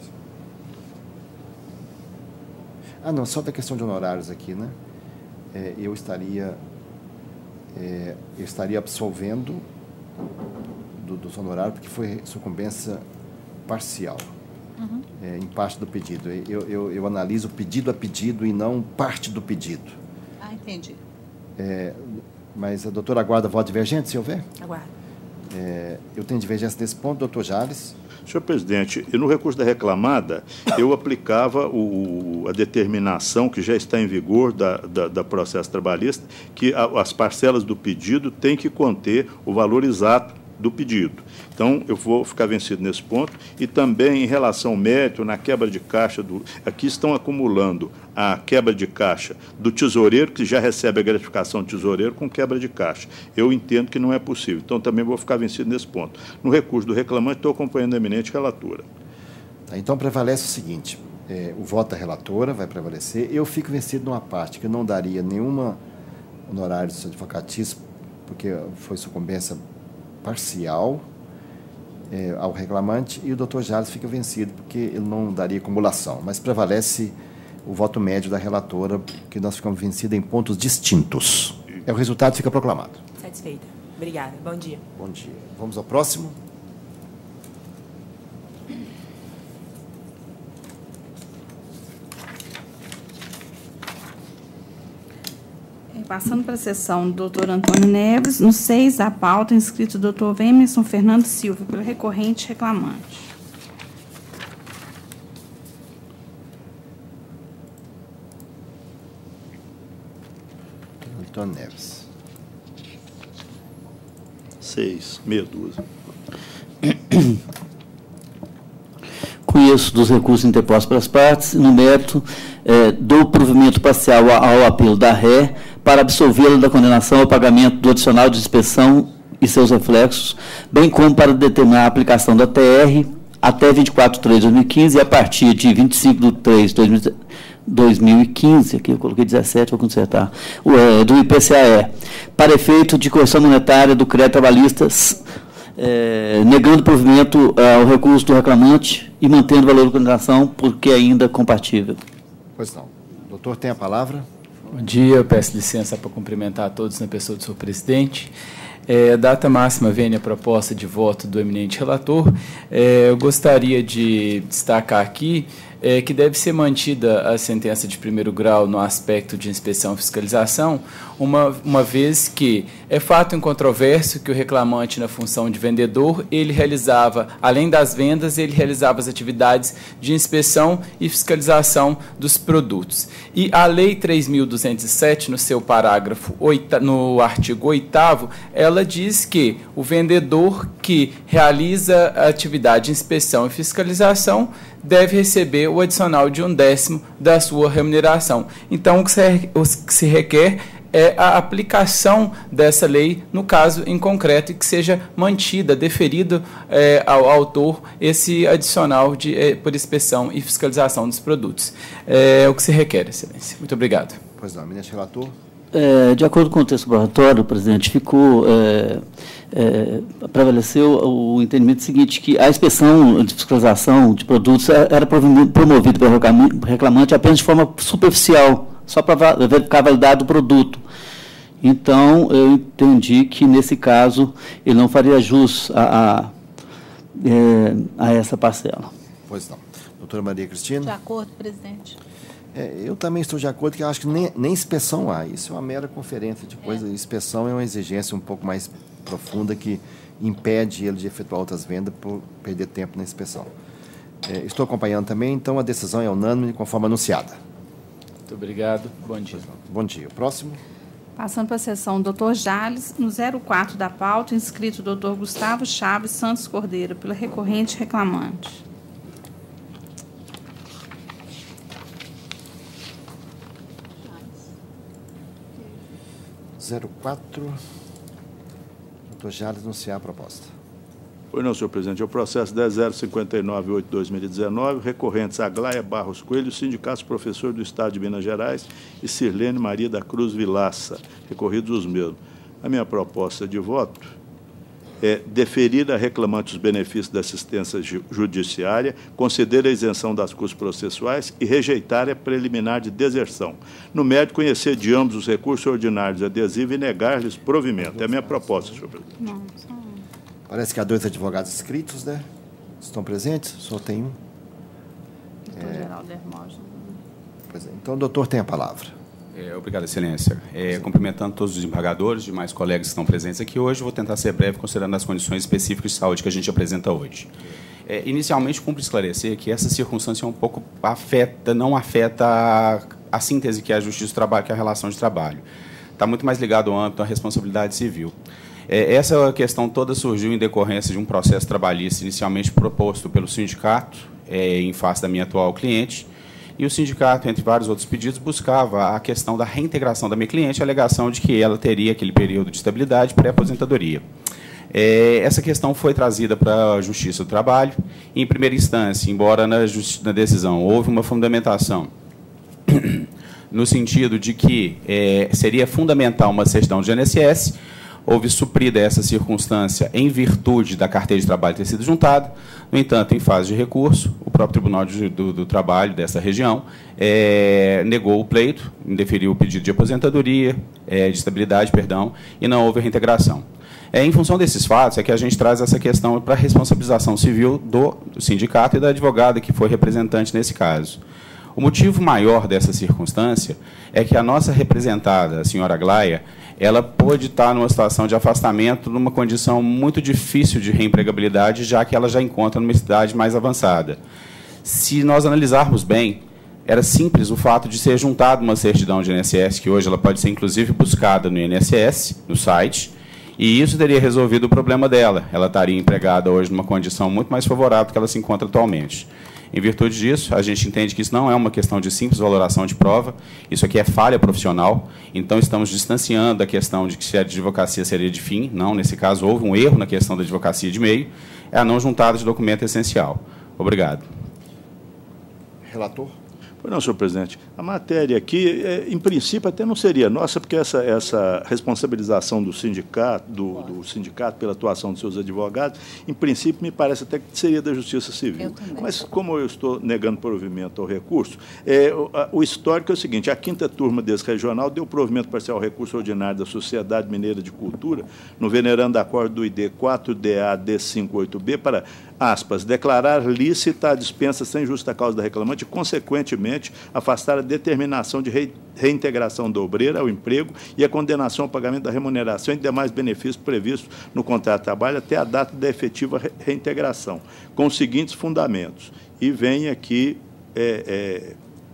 Ah, não, só da questão de honorários aqui, né? É, eu estaria é, eu estaria absolvendo do, dos honorários porque foi sucumbência parcial. Uhum. É, em parte do pedido. Eu, eu, eu analiso pedido a pedido e não parte do pedido. Ah, entendi. É, mas a doutora aguarda voto divergente, se houver? Aguardo. É, eu tenho divergência nesse ponto, doutor Jales. Senhor presidente, no recurso da reclamada, eu aplicava o, a determinação que já está em vigor da, da, da processo trabalhista, que a, as parcelas do pedido têm que conter o valor exato do pedido. Então, eu vou ficar vencido nesse ponto. E também, em relação ao mérito, na quebra de caixa, do, aqui estão acumulando a quebra de caixa do tesoureiro, que já recebe a gratificação do tesoureiro com quebra de caixa. Eu entendo que não é possível. Então, também vou ficar vencido nesse ponto. No recurso do reclamante, estou acompanhando a eminente relatora. Tá, então, prevalece o seguinte, é, o voto da relatora vai prevalecer. Eu fico vencido numa parte que eu não daria nenhuma honorário advocatício, porque foi sucumbência parcial é, ao reclamante, e o doutor Jales fica vencido, porque ele não daria acumulação, mas prevalece o voto médio da relatora, que nós ficamos vencidos em pontos distintos. É, o resultado fica proclamado. Satisfeita. Obrigada. Bom dia. Bom dia. Vamos ao próximo. Passando para a sessão do doutor Antônio Neves, no seis da pauta, inscrito o doutor Vemerson Fernando Silva, pelo recorrente reclamante. Antônio Neves. Seis, meia dúzia. Conheço dos recursos interpostos pelas partes, no mérito eh, do provimento parcial ao apelo da ré para absolvê-la da condenação ao pagamento do adicional de inspeção e seus reflexos, bem como para determinar a aplicação da T R até vinte e quatro de três de dois mil e quinze e a partir de vinte e cinco de três de dois mil e quinze, aqui eu coloquei dezessete, vou consertar, o, é, do I P C A E, para efeito de correção monetária do crédito trabalhista, é, negando provimento ao recurso do reclamante e mantendo o valor da condenação, porque é ainda compatível. Pois não. O doutor tem a palavra. Bom dia, eu peço licença para cumprimentar a todos na pessoa do senhor presidente. É, data máxima vem a proposta de voto do eminente relator. É, eu gostaria de destacar aqui é, que deve ser mantida a sentença de primeiro grau no aspecto de inspeção e fiscalização, uma, uma vez que é fato incontroverso que o reclamante, na função de vendedor, ele realizava, além das vendas, ele realizava as atividades de inspeção e fiscalização dos produtos. E a Lei três mil duzentos e sete, no seu parágrafo oito, no artigo oitavo, ela diz que o vendedor que realiza a atividade de inspeção e fiscalização deve receber o adicional de um décimo da sua remuneração. Então, o que se, o que se requer é a aplicação dessa lei, no caso em concreto, e que seja mantida, deferido é, ao autor esse adicional de, é, por inspeção e fiscalização dos produtos. É o que se requer, excelência. Muito obrigado. Pois não, ministro relator. É, de acordo com o texto do relatório, presidente, ficou, é, é, prevaleceu o entendimento seguinte, que a inspeção de fiscalização de produtos era promovida pelo reclamante apenas de forma superficial, só para verificar a validade do produto. Então, eu entendi que, nesse caso, ele não faria jus a, a, é, a essa parcela. Pois não. Doutora Maria Cristina. De acordo, presidente. É, eu também estou de acordo que eu acho que nem, nem inspeção há. Isso é uma mera conferência de coisa. É. Inspeção é uma exigência um pouco mais profunda que impede ele de efetuar outras vendas por perder tempo na inspeção. É, estou acompanhando também, então a decisão é unânime, conforme anunciada. Muito obrigado. Bom dia. Bom dia. O próximo. Passando para a sessão, doutor Jales, no zero quatro da pauta, inscrito doutor Gustavo Chaves Santos Cordeiro, pela recorrente reclamante. zero quatro. Doutor Jales, anunciar a proposta. Pois não, senhor presidente. É o processo dez mil cinquenta e nove oito barra dois mil e dezenove, recorrentes Aglaia Barros Coelho, Sindicato Professor do Estado de Minas Gerais e Sirlene Maria da Cruz Vilaça, recorridos os mesmos. A minha proposta de voto é deferir a reclamante os benefícios da assistência ju- judiciária, conceder a isenção das custas processuais e rejeitar a preliminar de deserção. No mérito, conhecer de ambos os recursos ordinários adesivos e negar-lhes provimento. É a minha proposta, senhor presidente. Não, só... Parece que há dois advogados inscritos, né? Estão presentes? Só tem um. Doutor é... Geraldo Hermógenes. Pois é. Então, o doutor tem a palavra. É, obrigado, excelência. É, cumprimentando todos os desembargadores, demais colegas que estão presentes aqui hoje, vou tentar ser breve, considerando as condições específicas de saúde que a gente apresenta hoje. É, inicialmente, cumpre esclarecer que essa circunstância um pouco afeta, não afeta a, a síntese que é a justiça do trabalho, que é a relação de trabalho. Está muito mais ligado ao âmbito da responsabilidade civil. É, essa questão toda surgiu em decorrência de um processo trabalhista inicialmente proposto pelo sindicato, é, em face da minha atual cliente, e o sindicato, entre vários outros pedidos, buscava a questão da reintegração da minha cliente, a alegação de que ela teria aquele período de estabilidade pré-aposentadoria. É, essa questão foi trazida para a Justiça do Trabalho. Em primeira instância, embora na, na decisão houve uma fundamentação no sentido de que é, seria fundamental uma certidão de I N S S, houve suprida essa circunstância em virtude da carteira de trabalho ter sido juntada. No entanto, em fase de recurso, o próprio Tribunal de, do, do Trabalho dessa região é, negou o pleito, indeferiu o pedido de aposentadoria, é, de estabilidade, perdão, e não houve reintegração. É, em função desses fatos, é que a gente traz essa questão para a responsabilização civil do, do sindicato e da advogada que foi representante nesse caso. O motivo maior dessa circunstância é que a nossa representada, a senhora Aglaia, ela pôde estar numa situação de afastamento, numa condição muito difícil de reempregabilidade, já que ela já encontra numa idade mais avançada. Se nós analisarmos bem, era simples o fato de ser juntado uma certidão de I N S S, que hoje ela pode ser, inclusive, buscada no I N S S, no site, e isso teria resolvido o problema dela. Ela estaria empregada hoje numa condição muito mais favorável do que ela se encontra atualmente. Em virtude disso, a gente entende que isso não é uma questão de simples valoração de prova, isso aqui é falha profissional, então estamos distanciando da questão de que se a advocacia seria de fim, não, nesse caso houve um erro na questão da advocacia de meio, é a não juntada de documento essencial. Obrigado. Relator? Pois não, senhor presidente. A matéria aqui, é, em princípio, até não seria nossa, porque essa, essa responsabilização do sindicato, do, do sindicato pela atuação de seus advogados, em princípio, me parece até que seria da Justiça Civil. Mas, como eu estou negando provimento ao recurso, é, o, a, o histórico é o seguinte: a quinta turma desse regional deu provimento parcial ao recurso ordinário da Sociedade Mineira de Cultura, no venerando acordo do I D quatro D A D cinco oito B, para, aspas, declarar lícita a dispensa sem justa causa da reclamante e, consequentemente, afastar a determinação de reintegração da obreira ao emprego e a condenação ao pagamento da remuneração e demais benefícios previstos no contrato de trabalho até a data da efetiva reintegração, com os seguintes fundamentos. E vem aqui, é, é,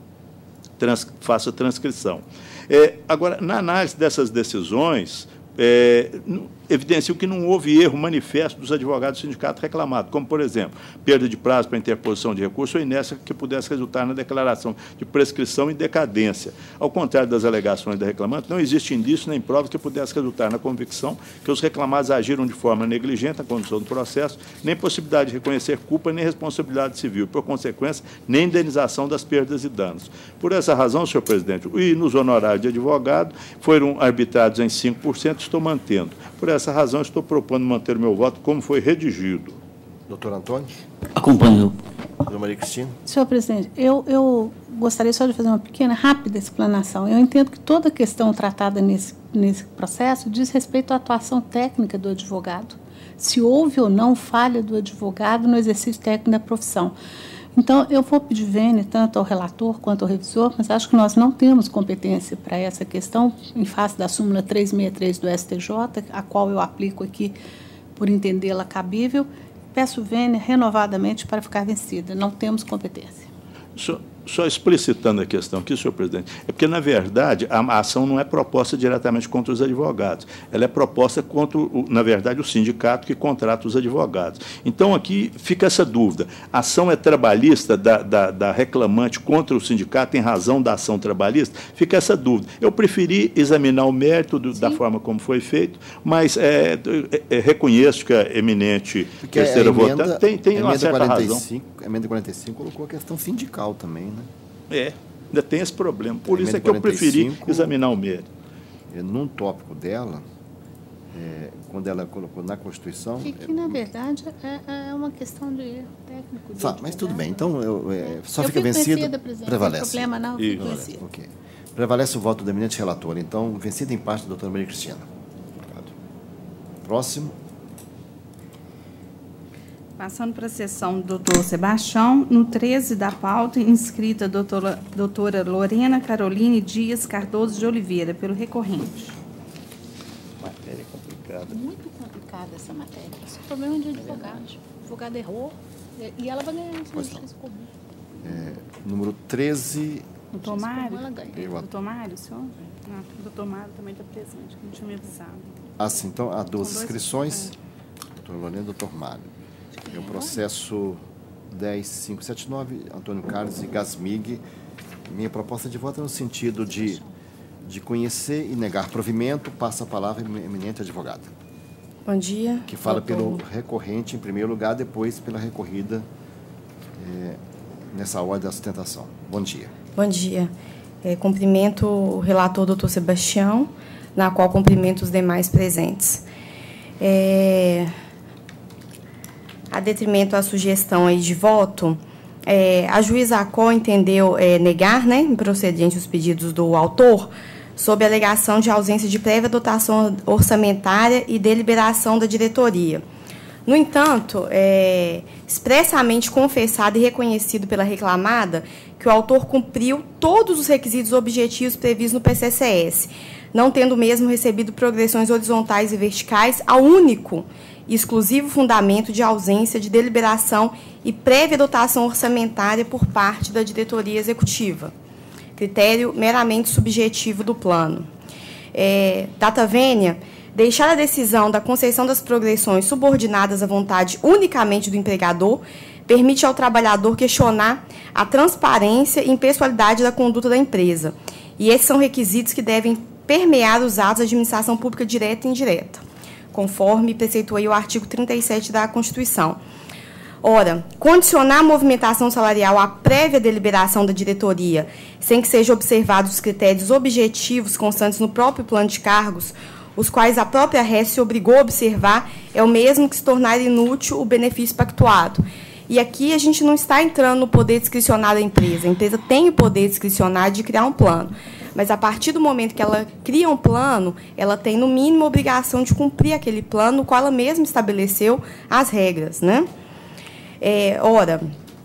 trans, faça a transcrição. É, agora, na análise dessas decisões, é, evidenciam que não houve erro manifesto dos advogados do sindicato reclamado, como, por exemplo, perda de prazo para interposição de recurso ou inércia que pudesse resultar na declaração de prescrição e decadência. Ao contrário das alegações da reclamante, não existe indício nem prova que pudesse resultar na convicção que os reclamados agiram de forma negligente na condução do processo, nem possibilidade de reconhecer culpa nem responsabilidade civil, por consequência, nem indenização das perdas e danos. Por essa razão, senhor presidente, e nos honorários de advogado foram arbitrados em cinco por cento, estou mantendo. Por essa razão, estou propondo manter o meu voto como foi redigido. Doutor Antônio? Acompanho. Doutora Maria Cristina? Senhor presidente, eu, eu gostaria só de fazer uma pequena, rápida explanação. Eu entendo que toda questão tratada nesse, nesse processo diz respeito à atuação técnica do advogado, se houve ou não falha do advogado no exercício técnico da profissão. Então, eu vou pedir vênia tanto ao relator quanto ao revisor, mas acho que nós não temos competência para essa questão, em face da súmula trezentos e sessenta e três do S T J, a qual eu aplico aqui por entendê-la cabível. Peço vênia renovadamente para ficar vencida. Não temos competência. Senhor, só explicitando a questão aqui, senhor presidente, é porque, na verdade, a, a ação não é proposta diretamente contra os advogados, ela é proposta contra, o, na verdade, o sindicato que contrata os advogados. Então, aqui fica essa dúvida. A ação é trabalhista da, da, da reclamante contra o sindicato em razão da ação trabalhista? Fica essa dúvida. Eu preferi examinar o mérito do, da forma como foi feito, mas é, é, é, reconheço que a eminente porque terceira a emenda, votante tem, tem uma certa quarenta e cinco, razão. A emenda quarenta e cinco colocou a questão sindical também, né? É, ainda tem esse problema. Por a isso é que eu preferi examinar o mérito. Num tópico dela, é, quando ela colocou na Constituição... Que, que na verdade, é, é uma questão de erro técnico. De Tá, mas tudo bem. Então, eu, é, só eu fica vencido, prevalece. Não tem problema, não. Fico vencido. Okay. Prevalece o voto do eminente relator. Então, vencido em parte da doutora Maria Cristina. Obrigado. Próximo. Passando para a sessão do doutor Sebastião, no treze da pauta, inscrita a doutora, doutora Lorena Caroline Dias Cardoso de Oliveira, pelo recorrente. Matéria complicada. Muito complicada essa matéria. Esse é o problema de advogado. O advogado errou e ela vai ganhar esse comum. É, número treze. Doutor Mário? Eu... Doutor Mário, senhor? Ah, o doutor Mário também está presente, que não tinha me avisado. Ah, sim. Então, há duas inscrições. É. Doutor Lorena e doutor Mário. É o processo dez mil quinhentos e setenta e nove, Antônio Carlos e Gasmig. Minha proposta de voto é no sentido de, de conhecer e negar provimento. Passa a palavra à eminente advogada. Bom dia. Que fala doutor. pelo recorrente, em primeiro lugar, depois pela recorrida, é, nessa ordem da sustentação. Bom dia. Bom dia. É, cumprimento o relator, doutor Sebastião, na qual cumprimento os demais presentes. É... A detrimento da sugestão aí de voto, é, a juíza Acó entendeu é, negar, né, improcedente os pedidos do autor, sob a alegação de ausência de prévia dotação orçamentária e deliberação da diretoria. No entanto, é expressamente confessado e reconhecido pela reclamada que o autor cumpriu todos os requisitos objetivos previstos no P C C S, não tendo mesmo recebido progressões horizontais e verticais, ao único e exclusivo fundamento de ausência de deliberação e prévia dotação orçamentária por parte da diretoria executiva, critério meramente subjetivo do plano. É, data vênia, deixar a decisão da concessão das progressões subordinadas à vontade unicamente do empregador permite ao trabalhador questionar a transparência e impessoalidade da conduta da empresa. E esses são requisitos que devem permear os atos da administração pública direta e indireta, conforme preceitua o artigo trinta e sete da Constituição. Ora, condicionar a movimentação salarial à prévia deliberação da diretoria, sem que sejam observados os critérios objetivos constantes no próprio plano de cargos, os quais a própria R E S se obrigou a observar, é o mesmo que se tornar inútil o benefício pactuado. E aqui a gente não está entrando no poder discricionário da empresa. A empresa tem o poder discricionário de criar um plano. Mas, a partir do momento que ela cria um plano, ela tem, no mínimo, a obrigação de cumprir aquele plano, no qual ela mesma estabeleceu as regras, né? É, ora,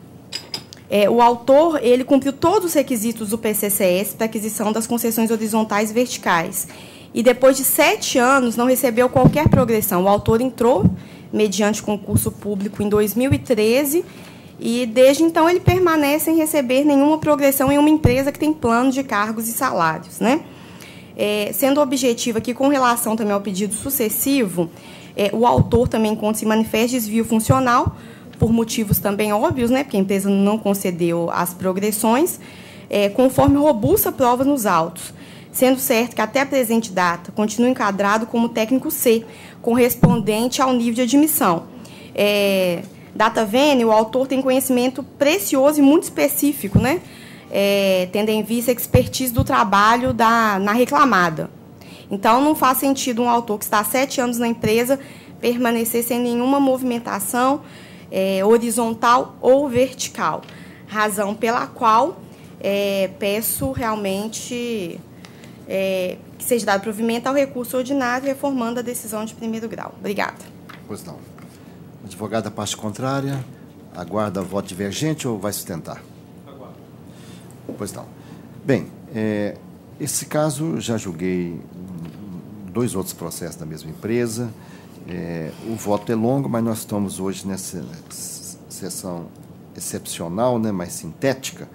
é, o autor ele cumpriu todos os requisitos do P C C S para aquisição das concessões horizontais e verticais. E, depois de sete anos, não recebeu qualquer progressão. O autor entrou, mediante concurso público, em dois mil e treze, e, desde então, ele permanece sem receber nenhuma progressão em uma empresa que tem plano de cargos e salários, né? É, sendo objetivo aqui, com relação também ao pedido sucessivo, é, o autor também encontra-se em manifesto desvio funcional, por motivos também óbvios, né? Porque a empresa não concedeu as progressões, é, conforme robusta prova nos autos, sendo certo que, até a presente data, continua enquadrado como técnico C, correspondente ao nível de admissão. É, data vênia, o autor tem conhecimento precioso e muito específico, né? É, tendo em vista a expertise do trabalho da, na reclamada. Então, não faz sentido um autor que está há sete anos na empresa permanecer sem nenhuma movimentação é, horizontal ou vertical. Razão pela qual é, peço realmente é, que seja dado provimento ao recurso ordinário, reformando a decisão de primeiro grau. Obrigada. Pois não. Advogado da parte contrária, aguarda voto divergente ou vai sustentar? Aguardo. Pois não. Bem, é, esse caso já julguei dois outros processos da mesma empresa. É, o voto é longo, mas nós estamos hoje nessa sessão excepcional, né, mais sintética,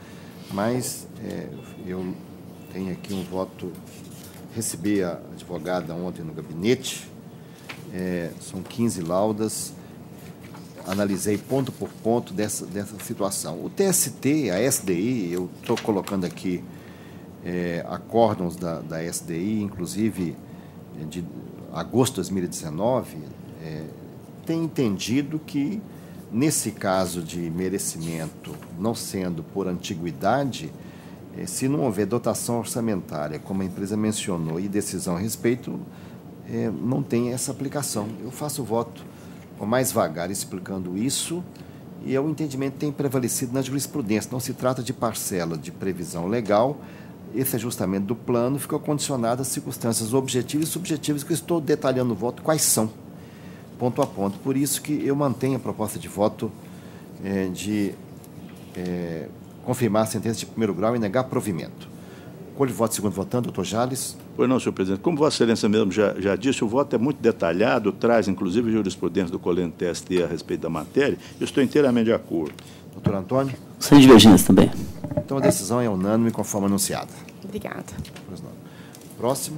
mas é, eu tenho aqui um voto, recebi a advogada ontem no gabinete, é, são quinze laudas, analisei ponto por ponto dessa, dessa situação. O T S T, a S D I, eu estou colocando aqui é, acórdãos da, da S D I, inclusive de agosto de dois mil e dezenove, é, tem entendido que, nesse caso de merecimento, não sendo por antiguidade, é, se não houver dotação orçamentária, como a empresa mencionou, e decisão a respeito, é, não tem essa aplicação. Eu faço o voto com mais vagar explicando isso, e é o entendimento que tem prevalecido na jurisprudência. Não se trata de parcela de previsão legal, esse ajustamento do plano ficou condicionado às circunstâncias objetivas e subjetivas que eu estou detalhando no voto, quais são, ponto a ponto. Por isso que eu mantenho a proposta de voto é, de é, confirmar a sentença de primeiro grau e negar provimento. Cor de voto, segundo votando, doutor Jales. Pois não, senhor presidente. Como Vossa Excelência mesmo já, já disse, o voto é muito detalhado, traz inclusive jurisprudência do Colégio T S T a respeito da matéria, eu estou inteiramente de acordo. Doutor Antônio? Sem divergência também. Então a decisão é unânime, conforme anunciada. Obrigada. Próximo.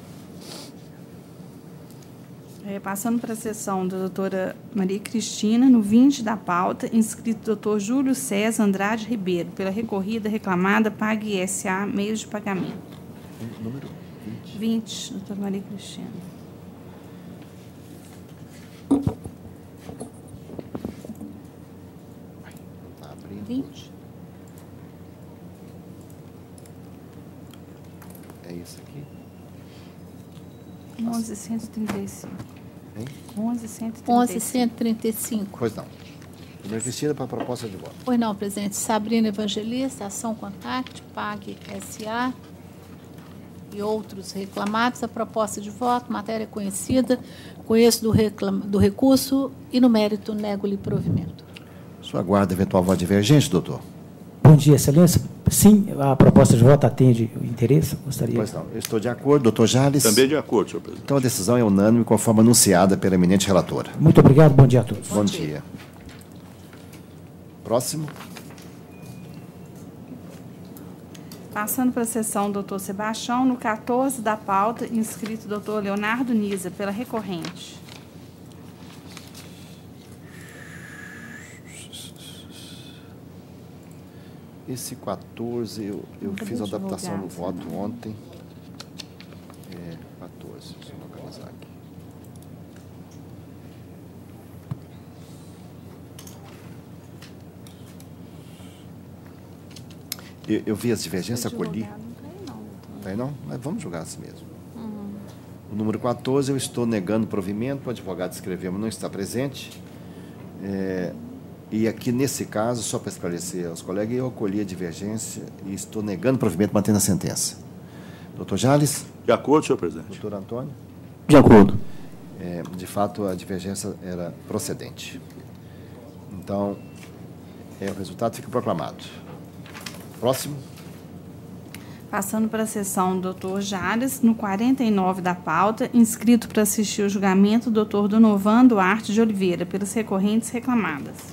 É, passando para a sessão da doutora Maria Cristina, no vinte da pauta, inscrito doutor Júlio César Andrade Ribeiro, pela recorrida reclamada Pague S A meios de pagamento. Número vinte. vinte, doutora Maria Cristina. Está abrindo. vinte. É isso aqui? onze cento e trinta e cinco. Hein? onze cento e trinta e cinco. Pois não. Primeira Cristina, para a proposta de voto. Pois não, presidente. Sabrina Evangelista, Ação Contact, Pague S A e outros reclamados. A proposta de voto, matéria conhecida, conheço do, reclam... do recurso e, no mérito, nego-lhe provimento. Sua guarda eventual voto divergente, doutor? Bom dia, Excelência. Sim, a proposta de voto atende o interesse. Gostaria. Pois não. Eu estou de acordo, doutor Jales. Também de acordo, senhor presidente. Então a decisão é unânime, conforme anunciada pela eminente relatora. Muito obrigado, bom dia a todos. Bom, bom dia. dia. Próximo. Passando para a sessão, doutor Sebastião, no quatorze da pauta, inscrito doutor Leonardo Nisa, pela recorrente. Esse quatorze, eu, eu fiz a adaptação no voto também. Ontem. É, quatorze, deixa eu localizar aqui. Eu, eu vi as divergências, acolhi. Não está aí não? Mas vamos julgar assim mesmo. Uhum. O número quatorze, eu estou negando provimento, o advogado escreveu, mas não está presente. É, e aqui, nesse caso, só para esclarecer aos colegas, eu acolhi a divergência e estou negando provimento, mantendo a sentença. Doutor Jales? De acordo, senhor presidente. Doutor Antônio? De acordo. É, de fato, a divergência era procedente. Então, é, o resultado fica proclamado. Próximo. Passando para a sessão, doutor Jales, no quarenta e nove da pauta, inscrito para assistir o julgamento, doutor Donovan Duarte de Oliveira, pelas recorrentes reclamadas.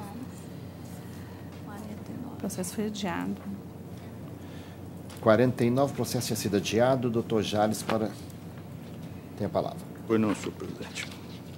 O processo foi adiado. quarenta e nove, o processo tinha sido adiado. Doutor Jales, para... tem a palavra. Pois não, senhor presidente.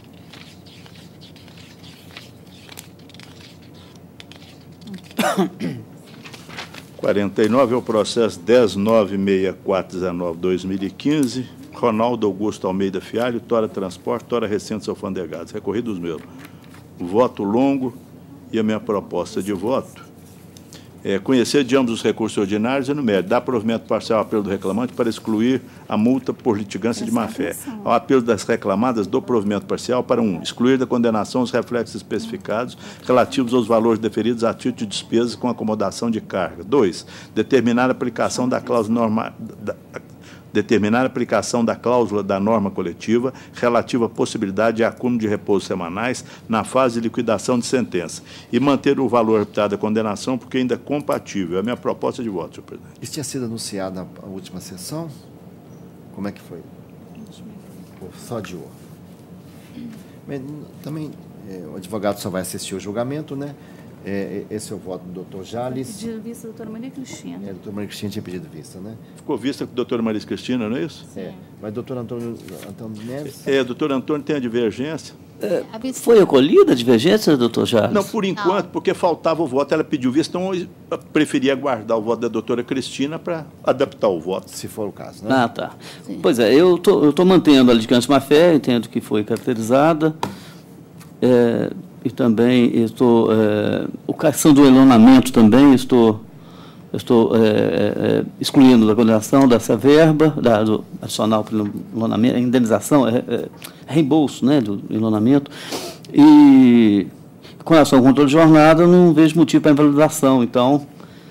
quarenta e nove é o processo dez nove seis quatro um nove barra dois mil e quinze, Ronaldo Augusto Almeida Fialho, Tora Transporte, Tora Recentos Alfandegados. Recorridos meus. Voto longo e a minha proposta de voto é conhecer de ambos os recursos ordinários e no mérito, dar provimento parcial ao apelo do reclamante para excluir a multa por litigância de má-fé. Ao apelo das reclamadas, do provimento parcial para um, excluir da condenação os reflexos especificados relativos aos valores deferidos a título de despesas com acomodação de carga. Dois, determinar a aplicação da cláusula norma, da, determinar a aplicação da cláusula da norma coletiva relativa à possibilidade de acúmulo de repouso semanais na fase de liquidação de sentença e manter o valor reputado da condenação porque ainda é compatível. É a minha proposta de voto, senhor presidente. Isso tinha sido anunciado na última sessão? Como é que foi? Só adiou. Mas, também, é, o advogado só vai assistir o julgamento, né? É, esse é o voto do doutor Jales. Pedido vista da doutora Maria Cristina. É, a doutora Maria Cristina tinha pedido vista, né? Ficou vista com a doutora Maria Cristina, não é isso? É. Mas doutor Antônio, Antônio Neves... É, doutor Antônio tem a divergência. É, foi acolhida a divergência, doutor Jales? Não, por enquanto, não. Porque faltava o voto, ela pediu vista, então eu preferia aguardar o voto da doutora Cristina para adaptar o voto. Se for o caso, né? Ah, tá. Sim. Pois é, eu tô, estou mantendo a litigância de má-fé, entendo que foi caracterizada, é, e também estou... É, a questão do elonamento também, estou, estou é, é, excluindo da condenação dessa verba, da, do adicional para o elonamento, a indenização, é, é, reembolso, né, do elonamento, e com relação ao controle de jornada, eu não vejo motivo para invalidação, então,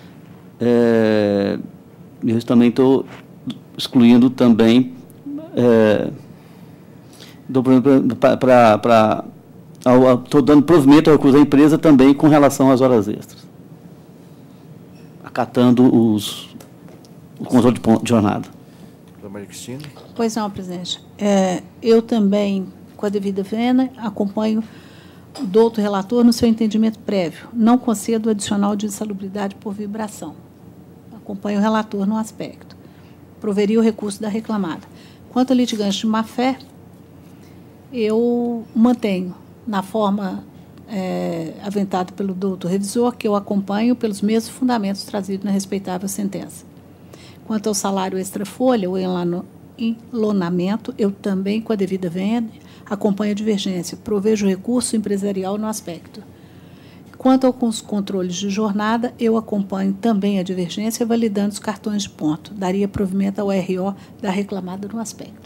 é, eu também estou excluindo também, é, para... Estou dando provimento ao recurso da empresa também com relação às horas extras, acatando os, o controle de, ponto, de jornada. Doutora Maria Cristina? Pois não, presidente. É, eu também, com a devida vênia, acompanho o doutor relator no seu entendimento prévio. Não concedo adicional de insalubridade por vibração. Acompanho o relator no aspecto. Proveria o recurso da reclamada. Quanto a litigante de má-fé, eu mantenho na forma é, aventada pelo doutor revisor, que eu acompanho pelos mesmos fundamentos trazidos na respeitável sentença. Quanto ao salário extra-folha, o enlonamento, eu também, com a devida vênia, acompanho a divergência, provejo recurso empresarial no aspecto. Quanto aos controles de jornada, eu acompanho também a divergência, validando os cartões de ponto. Daria provimento ao R O da reclamada no aspecto.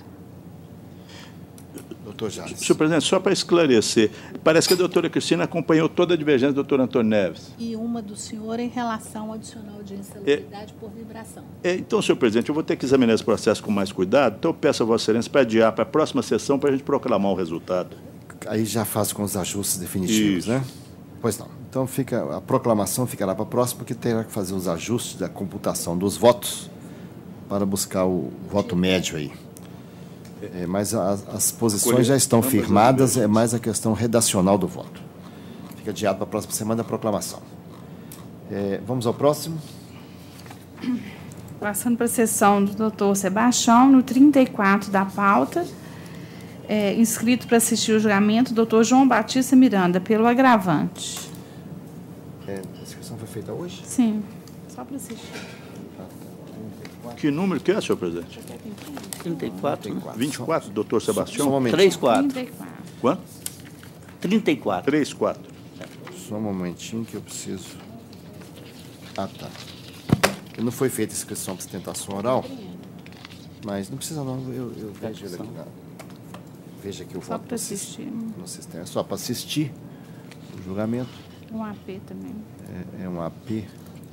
Doutor Jales. Senhor presidente, só para esclarecer, parece que a doutora Cristina acompanhou toda a divergência do doutor Antônio Neves. E uma do senhor em relação ao adicional de insalubridade é, por vibração. É, então, senhor presidente, eu vou ter que examinar esse processo com mais cuidado, então eu peço a Vossa Excelência para adiar para a próxima sessão para a gente proclamar o resultado. Aí já faz com os ajustes definitivos, Isso. né? Pois não. Então, fica, a proclamação ficará para a próxima, porque terá que fazer os ajustes da computação dos votos para buscar o voto médio aí. É, mas as, as posições já estão firmadas, é mais a questão redacional do voto. Fica adiado para a próxima semana a proclamação. É, vamos ao próximo. Passando para a sessão do doutor Sebastião, no trinta e quatro da pauta, é, inscrito para assistir o julgamento, doutor João Batista Miranda, pelo agravante. É, a inscrição foi feita hoje? Sim, só para assistir. Que número que é, senhor presidente? trinta e quatro. vinte e quatro, doutor Sebastião? Só um momentinho. trinta e quatro. trinta e quatro. Quanto? trinta e quatro. trinta e quatro. Só um momentinho que eu preciso... Ah, tá. Não foi feita a inscrição para sustentação oral, mas não precisa não, eu, eu vejo ele aqui na... Veja aqui o só voto para assistir. No sistema. É só para assistir o julgamento. Um A P também. É, é um A P.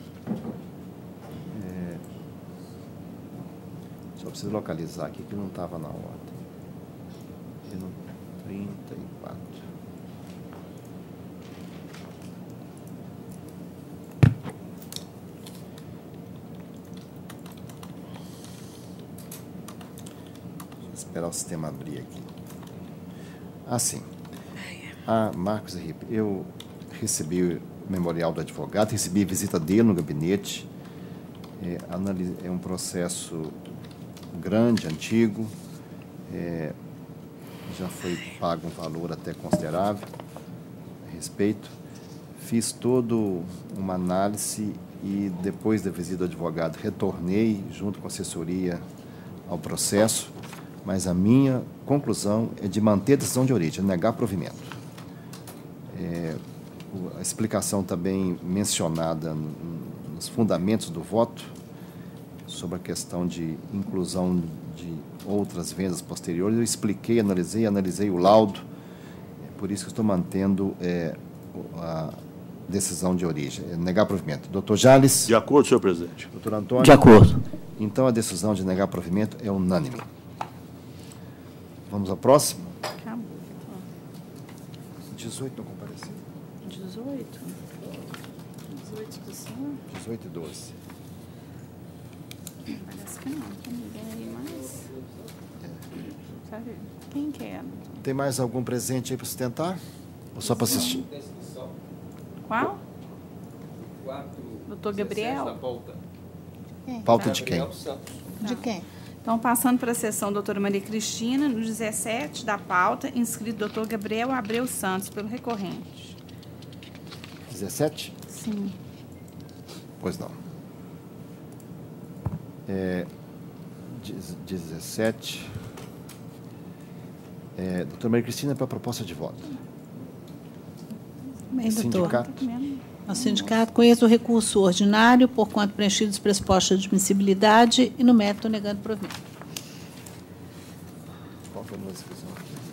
É... Só preciso localizar aqui que não estava na ordem. E no trinta e quatro. Vou esperar o sistema abrir aqui. Assim. Ah, Marcos Henrique, eu recebi o memorial do advogado, recebi a visita dele no gabinete. É, é um processo grande, antigo, é, já foi pago um valor até considerável a respeito. Fiz toda uma análise e, depois da visita do advogado, retornei junto com a assessoria ao processo, mas a minha conclusão é de manter a decisão de origem, negar provimento. É, a explicação também mencionada nos fundamentos do voto, sobre a questão de inclusão de outras vendas posteriores, eu expliquei, analisei, analisei o laudo, é por isso que estou mantendo é, a decisão de origem, é negar provimento. Doutor Jales? De acordo, senhor presidente. Doutor Antônio? De acordo. Então, a decisão de negar provimento é unânime. Vamos ao próximo? Acabou. dezoito não compareceu? dezoito? dezoito do senhor? dezoito e doze. Parece que não, tem ninguém aí mais. Sabe quem que é? Tem mais algum presente aí para sustentar? Ou só para assistir? Qual? Doutor Gabriel? Pauta de quem? De quem? Então, passando para a sessão, doutora Maria Cristina, no dezessete da pauta, inscrito doutor Gabriel Abreu Santos, pelo recorrente. dezessete? Sim. Pois não. É, dezessete. É, doutora Maria Cristina, para a proposta de voto. Bem, Sindicato. O sindicato conhece o recurso ordinário, por quanto preenchidos os pressupostos de admissibilidade e no mérito negando provimento. Qual foi a nossa inscrição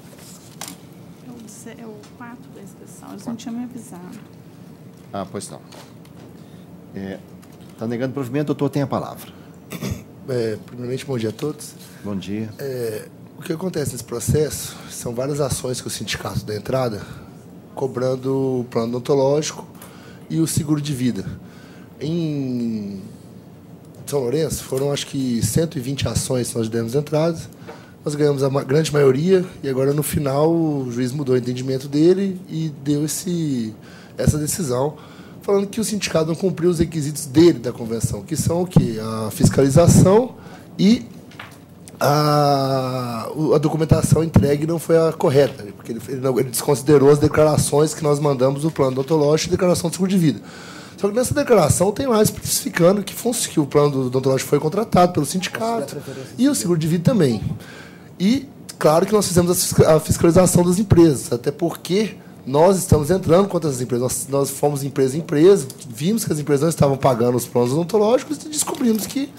aqui? É o quatro da inscrição, eles não tinham me avisado. Ah, pois não. Está é, negando provimento, doutor, tem a palavra. É, primeiramente, bom dia a todos. Bom dia. É, o que acontece nesse processo são várias ações que o sindicato dá entrada, cobrando o plano odontológico e o seguro de vida. Em São Lourenço, foram acho que cento e vinte ações que nós demos entrada. Nós ganhamos a grande maioria e agora, no final, o juiz mudou o entendimento dele e deu esse, essa decisão, falando que o sindicato não cumpriu os requisitos dele da convenção, que são o quê? A fiscalização e a, a documentação entregue não foi a correta, porque ele, ele, não, ele desconsiderou as declarações que nós mandamos no plano odontológico e declaração de seguro de vida. Só que nessa declaração tem lá especificando que, que o plano odontológico foi contratado pelo sindicato e o seguro de vida também. E, claro, que nós fizemos a fiscalização das empresas, até porque nós estamos entrando contra as empresas. Nós, nós fomos empresa em empresa, vimos que as empresas não estavam pagando os planos odontológicos e descobrimos que,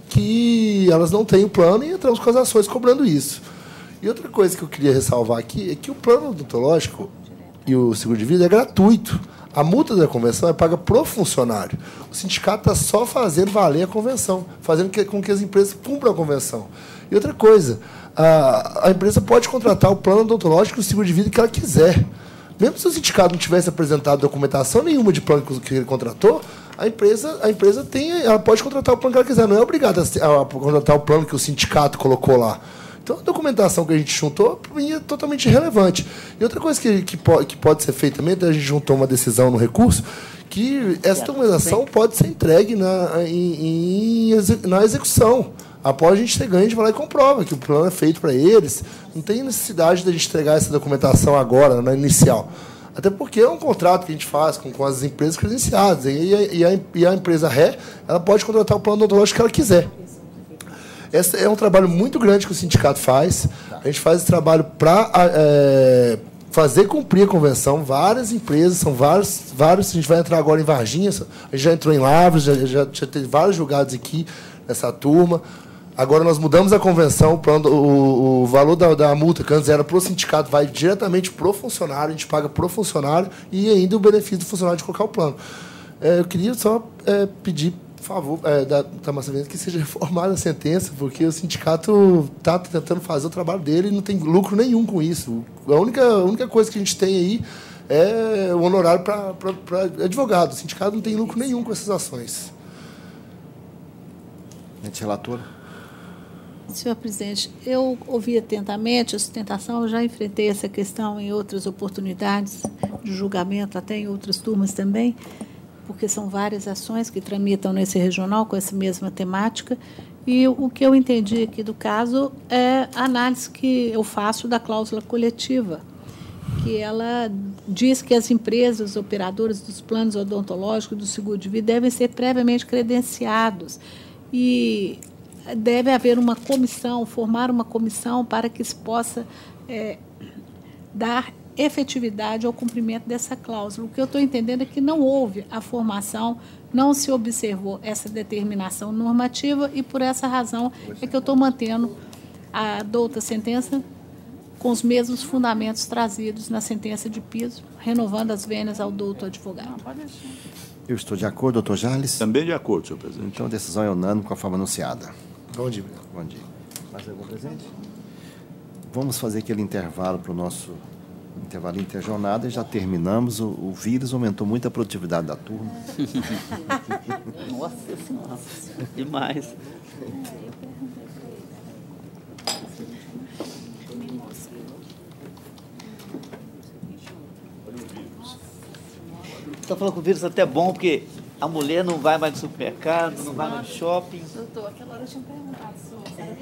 que elas não têm o plano e entramos com as ações cobrando isso. E outra coisa que eu queria ressalvar aqui é que o plano odontológico e o seguro de vida é gratuito. A multa da convenção é paga pro funcionário. O sindicato está só fazendo valer a convenção, fazendo que, com que as empresas cumpram a convenção. E outra coisa, a, a empresa pode contratar o plano odontológico e o seguro de vida que ela quiser. Mesmo se o sindicato não tivesse apresentado documentação nenhuma de plano que ele contratou, a empresa, a empresa tem, ela pode contratar o plano que ela quiser, não é obrigada a, a contratar o plano que o sindicato colocou lá. Então, a documentação que a gente juntou é totalmente irrelevante. E outra coisa que, que, pode, que pode ser feita também, a gente juntou uma decisão no recurso, que essa documentação pode ser entregue na, em, em, na execução. Após a gente ter ganho, a gente vai lá e comprova que o plano é feito para eles. Não tem necessidade de a gente entregar essa documentação agora, na inicial. Até porque é um contrato que a gente faz com, com as empresas credenciadas. E a, e, a, e a empresa ré, ela pode contratar o plano odontológico que ela quiser. Esse é um trabalho muito grande que o sindicato faz. A gente faz esse trabalho para é, fazer cumprir a convenção. Várias empresas, são vários, vários. A gente vai entrar agora em Varginha, a gente já entrou em Lavras, já, já, já teve vários julgados aqui nessa turma. Agora nós mudamos a convenção, o, plano, o, o valor da, da multa que antes era para o sindicato vai diretamente para o funcionário, a gente paga para o funcionário e ainda o benefício do funcionário de colocar o plano. É, eu queria só é, pedir, por favor, é, da, da Massa Veneza, que seja reformada a sentença, porque o sindicato está tentando fazer o trabalho dele e não tem lucro nenhum com isso. A única, a única coisa que a gente tem aí é o honorário para advogado. O sindicato não tem lucro nenhum com essas ações. Gente, relator. Senhor presidente, eu ouvi atentamente a sustentação, eu já enfrentei essa questão em outras oportunidades de julgamento, até em outras turmas também, porque são várias ações que tramitam nesse regional com essa mesma temática, e o que eu entendi aqui do caso é a análise que eu faço da cláusula coletiva, que ela diz que as empresas operadoras dos planos odontológicos do seguro de vida devem ser previamente credenciados e deve haver uma comissão, formar uma comissão para que se possa é, dar efetividade ao cumprimento dessa cláusula. O que eu estou entendendo é que não houve a formação, não se observou essa determinação normativa e, por essa razão, é que eu estou mantendo a douta sentença com os mesmos fundamentos trazidos na sentença de piso, renovando as vênias ao douto advogado. Não, pode deixar. Eu estou de acordo, doutor Jales? Também de acordo, senhor presidente. Então, a decisão é unânime com a forma anunciada. Bom dia. Bom dia. Mais algum presente? Vamos fazer aquele intervalo para o nosso intervalo interjornada e já terminamos. O, o vírus aumentou muito a produtividade da turma. Nossa Senhora, demais. Estou falando que o vírus é até bom, porque A mulher não vai mais no supermercado, não vai no shopping. Doutor, aquela hora eu tinha perguntado sobre